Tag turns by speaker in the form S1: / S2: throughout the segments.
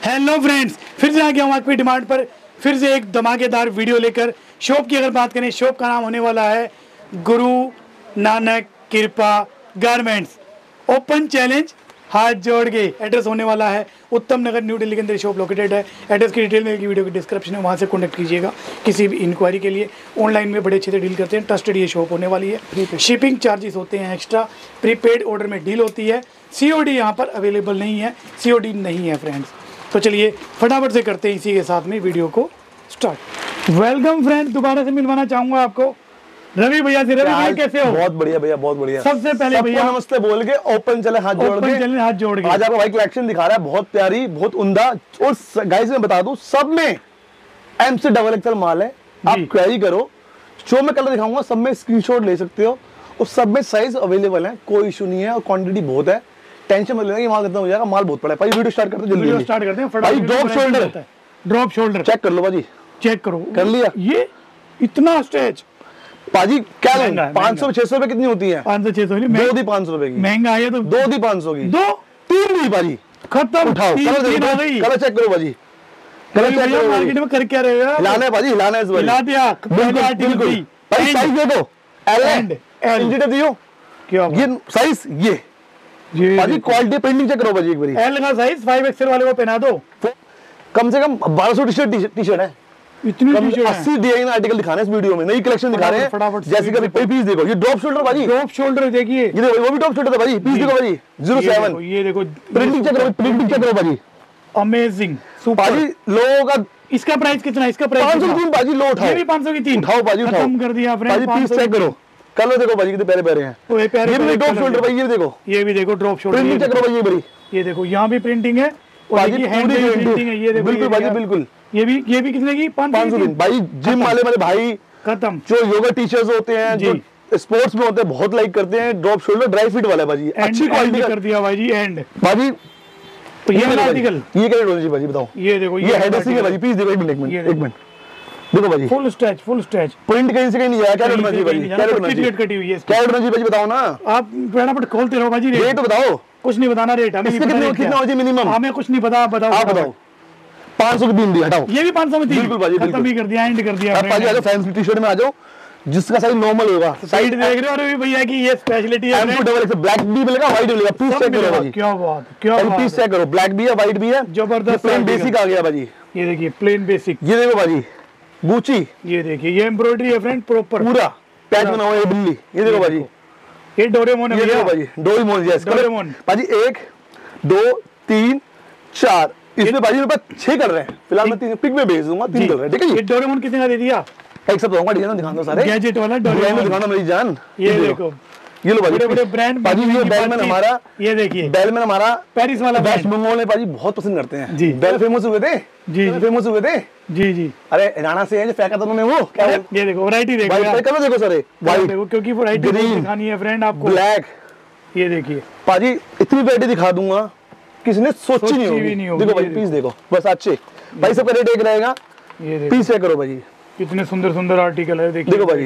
S1: Hello friends, फिर से आ गया हूँ आपकी डिमांड पर फिर से एक धमाकेदार वीडियो लेकर। शॉप की अगर बात करें, शॉप का नाम होने वाला है गुरु नानक कृपा गारमेंट्स। ओपन चैलेंज, हाथ जोड़ के। एड्रेस होने वाला है उत्तम नगर, न्यू दिल्ली के अंदर शॉप लोकेटेड है। एड्रेस की डिटेल मेरी वीडियो की डिस्क्रिप्शन है, वहाँ से कॉन्टैक्ट कीजिएगा किसी भी इंक्वायरी के लिए। ऑनलाइन में बड़े अच्छे से डील करते हैं, ट्रस्टेड ये शॉप होने वाली है। शिपिंग चार्जेस होते हैं एक्स्ट्रा, प्रीपेड ऑर्डर में डील होती है। COD यहाँ पर अवेलेबल नहीं है, COD नहीं है फ्रेंड्स। तो चलिए फटाफट से करते हैं इसी के साथ में वीडियो को स्टार्ट। वेलकम फ्रेंड्स, दोबारा से मिलवाना चाहूंगा आपको रवि भैया से। रवि भैया कैसे हो?
S2: बहुत बढ़िया भैया, बहुत बढ़िया।
S1: सबसे पहले भैया
S2: नमस्ते बोल के ओपन चले हाथ जोड़ के आज आपको भाई कलेक्शन दिखा रहा है, बहुत प्यारी, बहुत उम्दा। और गाइस मैं बता दूं, सब में MC XXL माल है। आप क्वेरी करो, जो मैं कलर दिखाऊंगा सब में स्क्रीनशॉट ले सकते हो और सब में साइज अवेलेबल है, कोई इशू नहीं है और क्वांटिटी बहुत है। टेंशन मत लेना कि माल कितना हो जाएगा, माल बहुत पड़ा है। भाई वीडियो स्टार्ट करते हैं,
S1: वीडियो स्टार्ट करते हैं
S2: भाई। ड्रॉप शोल्डर
S1: चेक
S2: कर लो भाजी,
S1: चेक करो।
S2: कर लिया?
S1: ये इतना स्टेज
S2: पाजी क्या लूं? 500-600 रुपए कितनी होती है?
S1: 500-600
S2: दो दी 500 रुपए की
S1: महंगा है तो
S2: दो दी 500 की,
S1: दो
S2: तीन दी पाजी
S1: खत्म।
S2: उठाओ, कलर चेक करो भाजी, कलर चेक करो।
S1: मार्केट में कर क्या रहे हो?
S2: हिलाना है पाजी, हिलाना है इस बार।
S1: हिला दिया
S2: बिल्कुल। भाई साइज दे दो, L इंच दियो
S1: क्या
S2: ये साइज, ये पाजी क्वालिटी प्रिंटिंग चेक करो पाजी एक बारी।
S1: L का साइज 5XL वाले को पहना दो।
S2: कम से कम 1200 टी-शर्ट है,
S1: इतनी टी-शर्ट
S2: 80 डिजाइन आर्टिकल दिखा रहे हैं इस वीडियो में, नई कलेक्शन दिखा रहे हैं। जैसे कि पीस देखो, ये ड्रॉप शोल्डर भाजी,
S1: ड्रॉप शोल्डर देखिए,
S2: ये देखो वो भी ड्रॉप शोल्डर है भाजी। पीस देखो भाजी 07,
S1: ये देखो
S2: प्रिंटिंग चेक करो, प्रिंटिंग चेक करो भाजी।
S1: अमेजिंग
S2: पाजी लोगों का
S1: इसका प्राइस कितना है? इसका प्राइस
S2: 500 की 3 बाजी लो उठाओ,
S1: ये भी 500 की 3
S2: उठाओ बाजी, उठाओ।
S1: खत्म कर दिया फ्रेंड।
S2: बाजी पीस चेक करो, कलर देखो बाजी कितने प्यारे प्यारे हैं। ये भी ड्रॉप शोल्डर भाई, ये देखो,
S1: ये भी देखो ड्रॉप शोल्डर।
S2: प्रिंटिंग चेक करो भाई, ये बड़ी,
S1: ये देखो यहाँ भी प्रिंटिंग है और ये हैंड में प्रिंटिंग है। ये देखो
S2: बिल्कुल बाजी बिल्कुल।
S1: ये भी कितने की?
S2: 500 की भाई। जिम वाले मेरे भाई
S1: खत्म,
S2: जो योगा टीचर्स होते हैं, जो स्पोर्ट्स में होते हैं, बहुत लाइक करते हैं। ड्रॉप शोल्डर ड्राई फिट वाला बाजी, अच्छी क्वालिटी
S1: कर दिया भाई एंड
S2: बाजी।
S1: तो ये वाला आर्टिकल
S2: ये क्या रेट होनी चाहिए भाजी बताओ?
S1: ये देखो,
S2: ये हेड ड्रेसिंग है भाजी। पीस देखो, एक मिनट देखो भाजी,
S1: फुल स्ट्रेच
S2: प्रिंट कहीं से कहीं नहीं आया। क्या रेट होना चाहिए भाजी? क्या रेट होना चाहिए?
S1: कटी हुई है,
S2: क्या रेट होना चाहिए भाजी बताओ ना।
S1: आप फटाफट खोलते रहो भाजी।
S2: रेट बताओ,
S1: कुछ नहीं बताना रेट हमें।
S2: कितना होना चाहिए मिनिमम?
S1: हमें कुछ नहीं पता, बताओ
S2: आप बताओ। 500 की 3 दी, हटाओ।
S1: ये भी 500 में 3
S2: बिल्कुल भाजी,
S1: खत्म ही कर दिया, एंड कर दिया।
S2: आप पाजी आ जाओ, फैंसी टी-शर्ट में आ जाओ, जिसका साइज नॉर्मल होगा।
S1: साइड देख रहे हो अरे भैया की ये स्पेशलिटी है।
S2: M2XX ब्लैक भी मिलेगा, व्हाइट भी मिलेगा। पीस चेक करो भाजी,
S1: क्या बात, क्या बात।
S2: पीस चेक करो, ब्लैक भी है, व्हाइट भी है,
S1: जबरदस्त।
S2: प्लेन बेसिक आ गया भाजी।
S1: ये देखिए प्लेन बेसिक,
S2: ये देखो भाजी गुची,
S1: ये देखिए ये एम्ब्रॉयडरी है फ्रेंड, प्रॉपर
S2: पूरा पैच बना हुआ है बिल्ली। ये देखो भाजी,
S1: ये डोरेमोन है भैया,
S2: भाजी डोरेमोन। यस
S1: डोरेमोन
S2: भाजी। 1 2 3 4 इसमें भाजी मेरे पास 6 कर रहे हैं फिलहाल। मैं 3 पिक में भेज दूंगा, 3 कर रहे हैं, ठीक है जी।
S1: ये डोरेमोन कितने का दे दिया?
S2: एक सब दूंगा, डिजाइन दिखा दो सारे,
S1: गैजेट वाला डोरेमोन
S2: दिखाना मेरी जान।
S1: ये देखो,
S2: ये लो भाजी,
S1: बड़े ब्रांड
S2: भाजी। ये बेलमैन हमारा,
S1: ये देखिए
S2: बेलमैन हमारा
S1: पेरिस वाला
S2: वेस्ट बंगाल में भाजी बहुत पसंद करते हैं
S1: जी।
S2: बेल फेमस हुए थे
S1: जी,
S2: फेमस हुए थे
S1: जी।
S2: अरे राणा से है जो फेंका था उन्होंने, वो क्या है?
S1: ये देखो वैरायटी देखो
S2: भाई कलर देखो सारे, वाइट
S1: देखो, क्योंकि वैरायटी दिखानी है फ्रेंड आपको।
S2: ब्लैक,
S1: ये देखिए
S2: पाजी इतनी वैरायटी दिखा दूंगा किसी ने सोची नहीं होगी। देखो भाई पीस देखो बस अच्छे भाई, सबका रेट एक रहेगा।
S1: ये देखो
S2: पीस चेक करो भाजी,
S1: कितने सुंदर आर्टिकल है। देखो
S2: भाजी,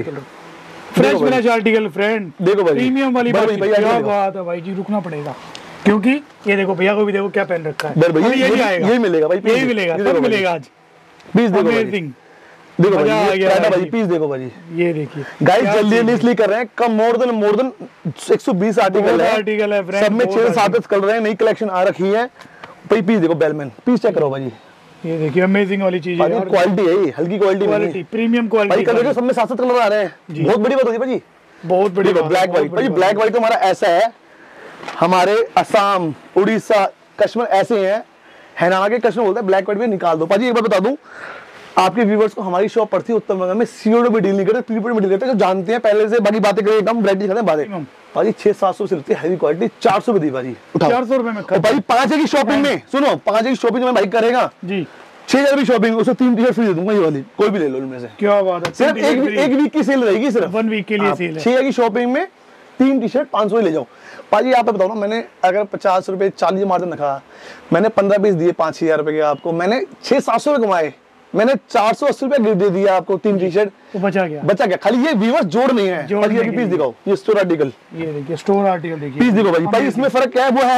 S1: फ्रेश आर्टिकल फ्रेंड।
S2: देखो भाई
S1: प्रीमियम वाली बात है। क्या बात है भाई जी, रुकना पड़ेगा क्योंकि ये देखो भैया को भी देखो क्या पहन रखा है।
S2: यही आएगा, यही मिलेगा भाई,
S1: यही मिलेगा, सब मिलेगा आज।
S2: पीस देखो भाई, देखो भाई पीस देखो भाई।
S1: ये देखिए
S2: गाइस जल्दी इसलिए कर रहे हैं, कम मोर देन 120 आर्टिकल है, सब में 6-7 कलर है, नई कलेक्शन आ रखी है भाई। पीस देखो बेलमैन, पीस चेक करो भाई।
S1: ये देखिए अमेजिंग वाली चीज है,
S2: क्वालिटी है ये, हल्की क्वालिटी,
S1: प्रीमियम क्वालिटी
S2: भाई। कलर सब में 7-7 कलर आ रहे हैं, बहुत बड़ी बात होती है भाई,
S1: बहुत बड़ी।
S2: ब्लैक व्हाइट भाई, ब्लैक व्हाइट तो हमारा ऐसा है, हमारे असम, उड़ीसा, कश्मीर ऐसे हैं, हरियाणा के कश्मीर बोलते हैं ब्लैक व्हाइट में निकाल दो। पाजी एक बार बता दूं आपके व्यूवर्स को, हमारी शॉप पड़ती है उत्तम नगर में, COD में डील नहीं करते, प्रीपेड में डील करते हैं, जो जानते हैं पहले से। बाकी बातें करें एकदम वैरायटी दिखाते हैं बातें। भाजी 600-700 से लेती है हैवी क्वालिटी, 400 में दी भाजी, उठाओ
S1: 400 रुपए में।
S2: भाई 5 की शॉपिंग में, सुनो 5 की शॉपिंग में भाई करेगा जी 6000 की शॉपिंग, उससे 3 टी-शर्ट फ्री दे दूंगा, ये वाली कोई भी ले लो इनमें से।
S1: क्या बात है,
S2: सिर्फ एक वीक की सेल रहेगी, सिर्फ
S1: 1 वीक के लिए सेल है।
S2: 6000 की शॉपिंग में 3 टी-शर्ट 500 ही ले जाओ। पाजी आप बताओ ना, मैंने अगर 50 रुपए 40 मार्जिन रखा, मैंने 15 पीस दिए 5-6 रुपए के आपको, मैंने 600-700 रुपए कमाए, मैंने 480 रुपए गिफ्ट दे दिया आपको, 3 टी-शर्ट
S1: तो बचा गया।
S2: खाली ये व्यूअर्स जोड़ नहीं है। पीस दिखाओ, ये स्टोर आर्टिकल,
S1: ये देखिए स्टोर आर्टिकल देखिए,
S2: पीस देखो भाई। इसमें फर्क क्या है, वो है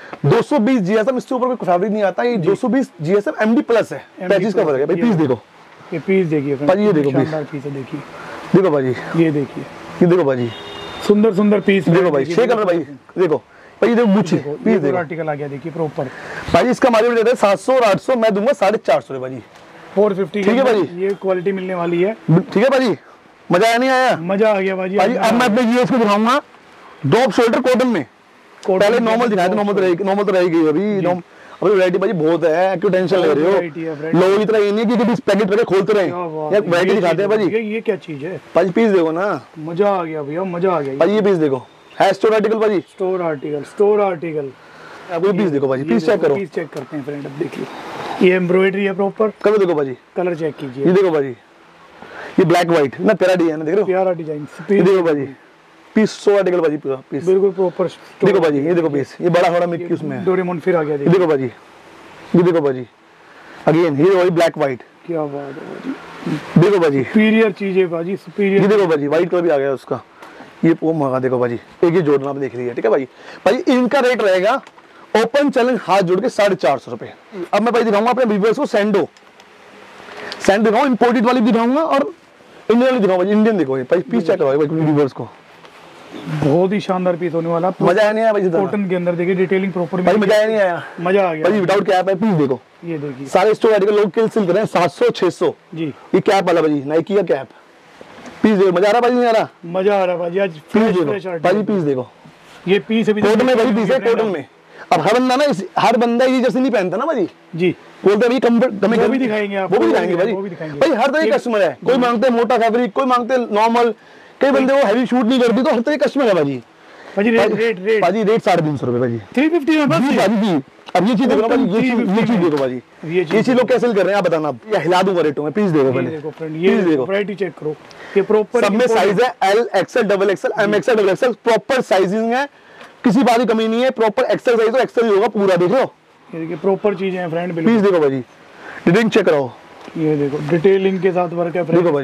S2: 220 GSM, इससे ऊपर कोई फैब्रिक नहीं आता। ये 220 GSM MD प्लस है, 35 का फर्क है भाई। पीस देखो,
S1: ये पीस देखिए
S2: भाई, ये देखो
S1: शानदार पीस है, देखिए
S2: देखो भाई,
S1: ये देखिए,
S2: ये देखो भाई,
S1: सुंदर सुंदर पीस
S2: देखो भाई, 6 कलर भाई, देखो भाई, ये देखो मुझे पीस देखो,
S1: आर्टिकल आ गया देखिए प्रॉपर
S2: भाई। इसका मार्केट रेट है 700 और 800, मैं दूंगा 450 भाई,
S1: 450।
S2: ठीक है भाई,
S1: ये क्वालिटी मिलने वाली है,
S2: ठीक है भाई। मजा आया नहीं आया?
S1: मजा आ गया भाई।
S2: अब मैं अपने यूएस को दिखाऊंगा ड्रॉप शोल्डर कॉटन में। पहले नॉर्मल दिखाया था, नॉर्मल तो रहेगी अभी। अभी वैरायटी भाई बहुत है, क्यों टेंशन ले रहे हो? लोग इतना ये नहीं कि इस पैकेट पे खोलते रहे यार, वैरायटी दिखाते हैं भाई।
S1: ये क्या चीज है
S2: भाई? पीस देखो ना,
S1: मजा आ गया भैया, मजा आ गया
S2: भाई। ये पीस देखो, है स्टोर आर्टिकल भाई,
S1: स्टोर आर्टिकल, स्टोर आर्टिकल।
S2: अब ये पीस देखो भाई, पीस चेक करो,
S1: पीस चेक करते हैं फ्रेंड। अब देखिए, ये एम्ब्रॉयडरी है प्रॉपर,
S2: कलर देखो भाई,
S1: कलर चेक कीजिए,
S2: ये देखो भाई, ये ब्लैक व्हाइट ना, प्यारा डिजाइन देख रहे हो,
S1: प्यारा डिजाइन।
S2: ये देखो भाई, पीस 100 आर्टिकल भाई, पूरा पीस
S1: बिल्कुल प्रॉपर।
S2: देखो भाई, ये देखो पीस, ये बड़ा थोड़ा मिक्की उसमें
S1: डोरेमोन फिर आ गया,
S2: देखो भाई, ये देखो भाई, अगेन ये वही ब्लैक व्हाइट,
S1: क्या बात है भाई,
S2: देखो भाई,
S1: सुपीरियर चीज है भाई, सुपीरियर।
S2: ये देखो भाई, व्हाइट कलर भी आ गया उसका, ये वो मंगा देखो भाई, एक ही जोड़ना आप देख लीजिए, ठीक है भाई। भाई इनका रेट रहेगा ओपन चैलेंज हाथ जोड़ के 450 रुपए। अब मैं भाई दिखाऊंगा अपने व्यूअर्स को सैंडो दिखाऊंगा, इंपोर्टेड वाली दिखाऊंगा और इंडियन वाली दिखाऊंगा भाई। इंडियन देखो भाई, पीस चेक करो भाई व्यूअर्स को,
S1: बहुत ही शानदार पीस होने वाला।
S2: मजा आया नहीं आया भाई?
S1: कॉटन के अंदर देखिए डिटेलिंग प्रॉपर
S2: भाई, मजा आया नहीं आया?
S1: मजा आ गया
S2: भाई। विदाउट कैप है, पीस देखो,
S1: ये देखिए
S2: सारे स्टोर आर्टिकल लोग किल सिल कर रहे हैं 700 600
S1: जी।
S2: ये कैप वाला भाई, नाइकी का कैप, पीस देखो, मजा आ रहा भाई? नहीं आ रहा?
S1: मजा आ रहा भाई, आज
S2: पीस देखो भाई, पीस देखो,
S1: ये पीस अभी
S2: कॉटन में भाई, पीस है कॉटन में। अब हर बंदा ये जैसे नहीं पहनता ना भाई जी, बोलते भाई कंफर्ट हमें
S1: वो भी दिखाएंगे आप,
S2: वो भी दिखाएंगे भाई। हर तरह के कस्टमर है, कोई मांगते हैं मोटा फैब्रिक, कोई मांगते हैं नॉर्मल, कई बंदे वो हैवी शूट नहीं करती, तो हर तरह के कस्टमर है भाई।
S3: भाजी रेट
S2: 350 रुपए भाजी,
S1: 350 में बस
S2: भाजी। अब ये चीज देखो भाई, ये चीज देखो भाजी, ये चीज लोग कैसे कर रहे हैं आप बताना। आप या हिला दूंगा रेटों में, पीस देखो पहले,
S1: देखो फ्रेंड, ये देखो वैरायटी चेक करो, ये प्रॉपर
S2: सब में साइज है L XL double XL M XL double XL, proper sizing है, किसी बात की कमी नहीं है, प्रॉपर एक्सएल साइज तो एक्सएल ही होगा पूरा, देख लो
S1: ये देखिए प्रॉपर चीजें हैं फ्रेंड। बिल्कुल
S2: पीस देखो भाजी, डिटेलिंग चेक कराओ,
S1: ये देखो डिटेलिंग के साथ वर्क है फ्रेंड।
S2: देखो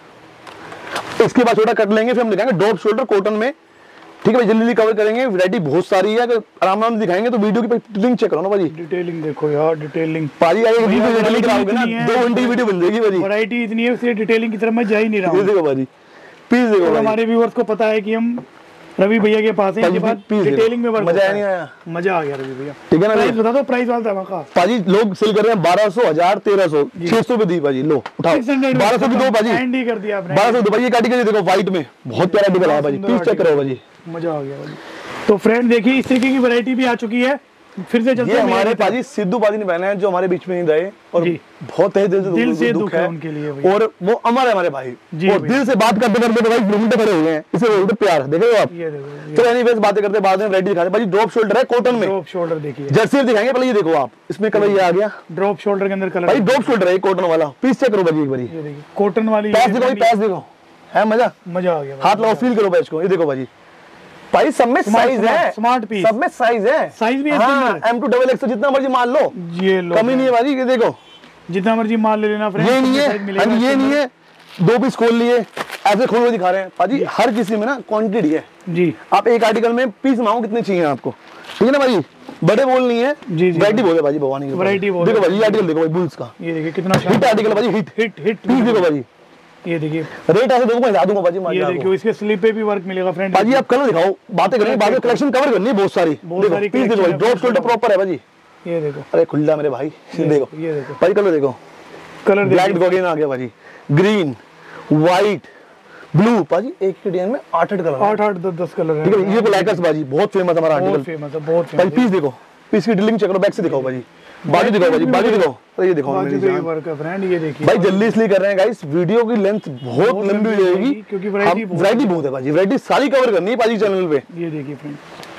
S2: भाजी, इसके बाद छोटा कट लेंगे, फिर हम दिखाएंगे ड्रॉप शोल्डर कॉटन में, ठीक है भाई। जल्दी कवर करेंगे, वैरायटी बहुत सारी है, अगर आराम आराम दिखाएंगे तो वीडियो की डिटेलिंग चेक करो ना भाजी।
S1: डिटेलिंग देखो यार, डिटेलिंग
S2: पाजी आएगी डिटेलिंग कराओगे ना 2 घंटे की वीडियो बन जाएगी भाजी।
S1: वैरायटी इतनी है, इसलिए डिटेलिंग की तरफ मैं जा ही नहीं रहा हूं।
S2: देखो भाजी, पीस देखो भाई,
S1: हमारे व्यूअर्स को पता है कि हम रवि भैया के पास है, डिटेलिंग में वर्क
S2: मजा आया नहीं आया?
S1: मजा आ गया रवि भैया,
S2: ठीक है ना।
S1: प्राइस बता दो, प्राइस वाला धमाका।
S2: पाजी लोग सेल कर रहे हैं 1200 1000 1300 600 पे दी भाजी, लो उठाओ 1200 भी दो भाजी,
S1: एंड ही कर दिया आपने
S2: 1200 दो भाई। ये आर्टिकल देखो व्हाइट में बहुत प्यारा आर्टिकल है भाजी, पीस चेक करो भाजी,
S1: मजा आ गया भाजी। तो फ्रेंड देखिए इस तरीके की वैरायटी भी आ चुकी है, फिर से चलते
S2: हैं। हमारे पाजी सिद्धू पाजी ने पहने हैं, जो हमारे बीच में नहीं रहे और बहुत तहे दिल से दुख है
S1: उनके लिए,
S2: और वो अमर है हमारे भाई, और दिल से बात करते करते भाई घूमते खड़े हुए हैं, इसे बोलते प्यार। देख रहे हो आप? तो एनीवेज बातें करते बाद में वैरायटी दिखा दे भाई। ड्रॉप शोल्डर है कॉटन में,
S1: ड्रॉप शोल्डर देखिए,
S2: जर्सी दिखाएंगे पहले। ये देखो आप, इसमें कलर ये आ गया,
S1: ड्रॉप शोल्डर के अंदर कलर
S2: भाई, ड्रॉप शोल्डर है कॉटन वाला, पीस चेक करो भाजी एक बारी,
S1: ये देखिए कॉटन वाली,
S2: पैच देखो भाई, पैच देखो, है मजा,
S1: मजा आ गया,
S2: हाथ लगाओ फील करो पैच को। ये देखो भाजी, भाई सब में साइज है,
S1: स्मार्ट पीस,
S2: सब में साइज है,
S1: साइज भी है,
S2: M2 डबल एक्स जितना मर्जी मान लो,
S1: ये लो
S2: कमी नहीं है भाजी। ये देखो
S1: जितना मर्जी माल ले लेना फ्रेंड,
S2: ये नहीं है, ये नहीं है 2 पीस खोल लिए ऐसे खोल के दिखा रहे हैं भाजी। हर किसी में ना क्वांटिटी है
S1: जी, आप
S2: एक आर्टिकल में पीस मांगो कितने चाहिए आपको, ठीक है ना भाई। बड़े बोल नहीं है, वैरायटी बोल है भाजी, भवानी की
S1: वैरायटी बोल।
S2: देखो भाई, ये आर्टिकल देखो भाई, बुल्स का,
S1: ये देखिए कितना
S2: हिट आर्टिकल भाजी, हिट पीस देखो भाजी।
S1: ये देखिए
S2: रेट ऐसे देखो, मैं बता दूंगा भाजी।
S1: ये देखिए इसके स्लीप पे भी वर्क मिलेगा फ्रेंड।
S2: भाजी आप कलर दिखाओ, बातें करेंगे, बाद में कलेक्शन कवर करनी है बहुत सारी। पीस देखो भाई, ड्रॉप शोल्डर प्रॉपर है भाजी,
S1: ये देखो,
S2: अरे खुल्ला मेरे भाई, देखो
S1: ये देखो
S2: भाई, कलर देखो,
S1: कलर
S2: ब्लैक देखो अगेन आ गया भाजी, ग्रीन व्हाइट ब्लू भाजी, एक ही डिजाइन में 8 कलर,
S1: 8-10 कलर है,
S2: ठीक है। ये ब्लैकर्स भाजी बहुत फेमस हमारा आर्टिकल,
S1: फेमस है बहुत
S2: भाई। पीस देखो, पीस की डिटेलिंग चेक करो, बैक से दिखाओ भाजी, बाजू दिखाओ भाजी, बाजू दिखाओ, अरे ये दिखाओ मेरी जान
S1: वर्क है फ्रेंड। ये देखिए
S2: भाई, जल्दी इसलिए कर रहे हैं गाइस, वीडियो की लेंथ बहुत लंबी हो जाएगी
S1: क्योंकि वैरायटी
S2: बहुत है भाजी, वैरायटी सारी कवर करनी है पाजी चैनल पे।
S1: ये देखिए फ्रेंड,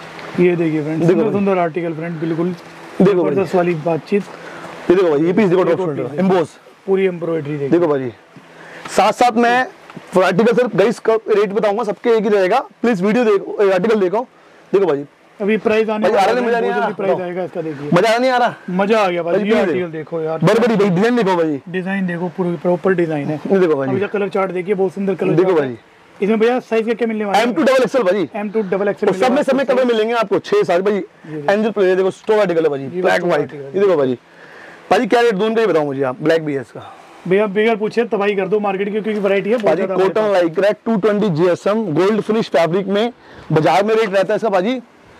S1: ये देखिए फ्रेंड, सुंदर आर्टिकल फ्रेंड, बिल्कुल
S2: देखो
S1: जबरदस्त वाली बातचीत।
S2: ये देखो भाई, ये पीस देखो, ड्रॉप शोल्डर एम्बोस
S1: पूरी एम्ब्रॉयडरी
S2: देखो भाजी। साथ साथ मैं आर्टिकल सर गाइस का रेट बताऊंगा, सबके एक ही रहेगा, प्लीज वीडियो देखो, आर्टिकल देखो। देखो भाई,
S1: अभी प्राइस आने
S2: वाला है, मजा नहीं आ रहा,
S1: प्राइस आएगा इसका, देखिए
S2: मजा नहीं आ रहा,
S1: मजा आ गया भाई। ये आर्टिकल देखो यार,
S2: बड़ी डिजाइन देखो भाई,
S1: डिजाइन देखो, पूरी प्रॉपर डिजाइन है।
S2: ये देखो भाई,
S1: अभी कलर चार्ट देखिए, बहुत सुंदर कलर
S2: देखो भाई,
S1: इसमें भैया साइज क्या मिलने वाला है?
S2: M2 डबल एक्सएल भाजी,
S1: M2 डबल एक्सएल।
S2: सब में कलर मिलेंगे आपको 6 साइज भाजी। एंजल प्ले देखो, स्टोर आर्टिकल है भाजी, ब्लैक व्हाइट। ये देखो भाजी, भाजी क्या रेट दून का ही बताओ मुझे आप, ब्लैक भी है इसका
S1: भैया। बिगर पूछे तबाही कर दो मार्केट की, क्योंकि वैरायटी है बहुत ज्यादा।
S2: Cotton lycra 220 GSM gold finish fabric में बाजार में रेट रहता है इसका भाजी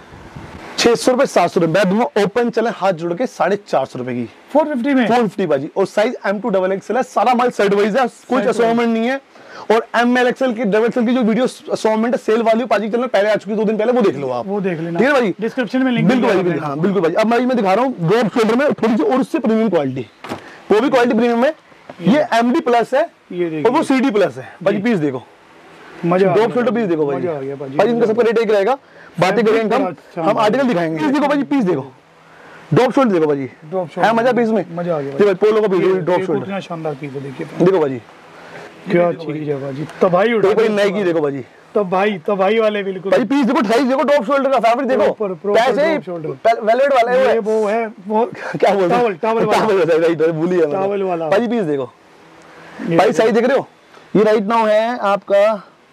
S2: 600 रुपए 700 रुपए। मैं दूंगा ओपन चले हाथ जोड़ के 450 रुपए की
S1: 450 में
S2: 450 भाजी। और साइज M2 डबल एक्सएल है, सारा माल सेट वाइज है, कुछ असॉर्टमेंट नहीं है। और ML XL की डबल एक्सएल की जो वीडियो असॉर्टमेंट है सेल वाली पाजी चैनल पहले आ चुकी 2 दिन पहले, वो देख लो आप,
S1: वो देख लेना,
S2: ठीक है भाई,
S1: डिस्क्रिप्शन में लिंक।
S2: बिल्कुल भाई, हाँ बिल्कुल भाई। अब मैं दिखा रहा हूँ ड्रॉप शोल्डर में थोड़ी सी और उससे प्रीमियम क्वालिटी, वो भी क्वालिटी प्रीमियम है। ये MD प्लस है और वो CD प्लस है भाई। पीस देखो,
S1: मजा,
S2: ड्रॉप शोल्डर पीस देखो भाई, भाई इनका सबका रेट एक रहेगा। बातें करेंगे हम आर्टिकल दिखाएंगे। पीस देखो भाई, पीस देखो, ड्रॉप शोल्डर देखो भाजी, है मजा पीस में,
S1: मजा आ गया
S2: भाई। पोलो का पीस, ड्रॉप शोल्डर,
S1: कितना शानदार पीस है, देखिए
S2: देखो भाजी
S1: क्या चीज है भाजी। तबाही उठा
S2: भाई, नाइकी देखो भाजी,
S1: तबाही वाले बिल्कुल
S2: भाई। पीस देखो, साइज देखो, ड्रॉप शोल्डर का फैब्रिक देखो, कैसे वेलवेट वाला है
S1: वो है, वो
S2: क्या बोलते हैं,
S1: टॉवल वाला,
S2: भूली है
S1: टॉवल वाला
S2: भाई। पीस देखो भाई, साइज देख रहे हो, ये राइट नाउ है आपका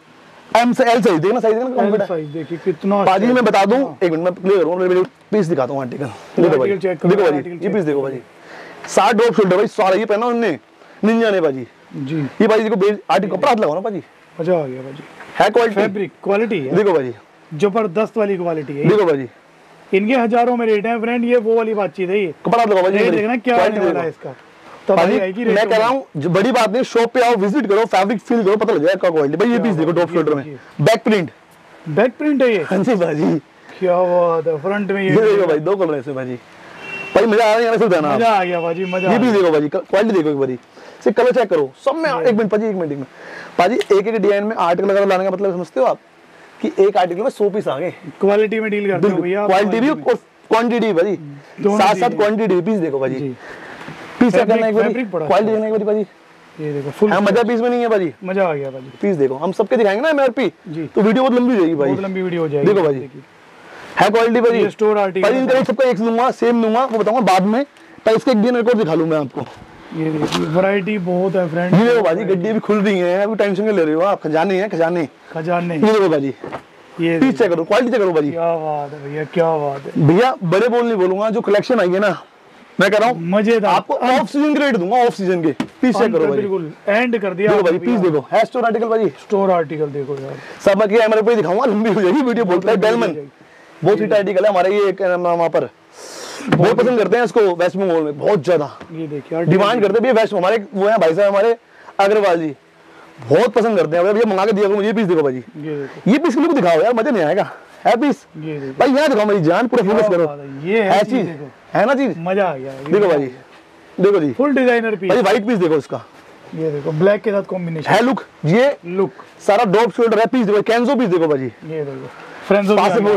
S2: M से L साइज, देखना साइज देखना,
S1: साइज देखिए कितना
S2: बाजी। मैं बता दूं, एक मिनट मैं क्लियर करूं, पीस दिखाता हूं आर्टिकल, देखो भाई, देखो भाई, ये पीस देखो भाई, 60 ड्रॉप शोल्डर भाई, सारा ये पहना उन्होंने निंजा ने भाजी जी। ये भाई देखो आर्टिकल कपड़ा हाथ लगाओ ना भाजी,
S1: मजा आ गया भाजी,
S2: है क्वालिटी,
S1: फैब्रिक क्वालिटी है,
S2: देखो भाजी,
S1: जबरदस्त वाली क्वालिटी है,
S2: देखो भाजी।
S1: इनके हजारों में रेट है फ्रेंड, ये वो वाली बातचीत है। ये
S2: कपड़ा लगाओ भाजी,
S1: देखना क्या आने वाला है इसका। तो
S2: मैं कह रहा हूँ बड़ी बात नहीं, शॉप पे आओ, विजिट करो, फैब्रिक फील करो, पता लग जाएगा क्या क्वालिटी। भाई ये पीस देखो, ड्रॉप शोल्डर में बैक प्रिंट है ये, हाँ जी भाजी, क्या बात है। फ्रंट में ये देखो भाई, 2 कलर ऐसे भाजी, भाई मजा आ रहा है,
S1: मजा आ गया भाजी, मजा।
S2: ये भी देखो भाजी, क्वालिटी देखो एक बारी, से कलर चेक करो सब में। एक मिनट भाजी, एक मिनट भाजी, एक डिजाइन में आर्टिकल वगैरह लाने का मतलब समझते हो आप, कि एक आर्टिकल में 100 पीस आ गए।
S1: क्वालिटी में डील करते हो भैया,
S2: क्वालिटी भी और क्वांटिटी भाजी, साथ साथ क्वांटिटी। पीस देखो भाजी, पीस क्या करना है, क्वालिटी देखना है भाजी, ये देखो फुल मजा पीस में नहीं है भाजी, मजा आ गया भाजी। पीस देखो, हम सबके दिखाएंगे ना MRP, तो वीडियो बहुत लंबी हो जाएगी भाई, बहुत लंबी वीडियो हो जाएगी। देखो भाजी, है क्वालिटी भाजी, स्टोर आर्टिकल भाई। इनका सबका एक लूंगा, सेम लूंगा, वो बताऊंगा बाद में, पर इसका एक दिन रिकॉर्ड दिखा लूं मैं आपको। ये देखिए वैरायटी बहुत है फ्रेंड। ये देखो भाजी, गड्डी भी खुल रही है, अभी टेंशन क्यों ले रहे हो आप, खजाने हैं खजाने। ये देखो भाजी, ये पीस चेक करो, क्वालिटी चेक करो भाजी, क्या बात है भैया, क्या बात है भैया। बड़े बोल नहीं बोलूंगा, जो कलेक्शन आई है ना, मैं कह रहा हूँ मजेदार, आपको ऑफ सीजन के रेट दूंगा, ऑफ सीजन के। पीस चेक करो भाई, बिल्कुल एंड कर दिया। देखो भाई, पीस देखो, है स्टोर आर्टिकल भाजी, स्टोर आर्टिकल देखो यार, सब के MRP दिखाऊंगा, लंबी हो जाएगी वीडियो। बोलता है बेलमन, बहुत हिट आर्टिकल है हमारे, ये वहाँ पर बहुत पसंद करते हैं इसको, वेस्ट बंगाल में बहुत ज्यादा, ये देखिए डिमांड करते हैं। वेस्ट हमारे वो है भाई साहब, हमारे अग्रवाल जी बहुत पसंद करते हैं, भैया मंगा के दिया मुझे। पीस देखो भाजी, ये पीस के लिए दिखाओ यार, मजा नहीं आएगा। है पीस भाई, यहाँ दिखाओ मेरी जान, पूरा फोकस करो, ये है चीज, है ना चीज, मजा आ गया। देखो भाजी, देखो जी, फुल डिजाइनर पीस भाई, व्हाइट पीस देखो इसका, ये देखो ब्लैक के साथ कॉम्बिनेशन है, लुक, ये लुक सारा ड्रॉप शोल्डर है। पीस देखो, कैंजो पीस देखो भाजी, ये देखो फ्रेंजो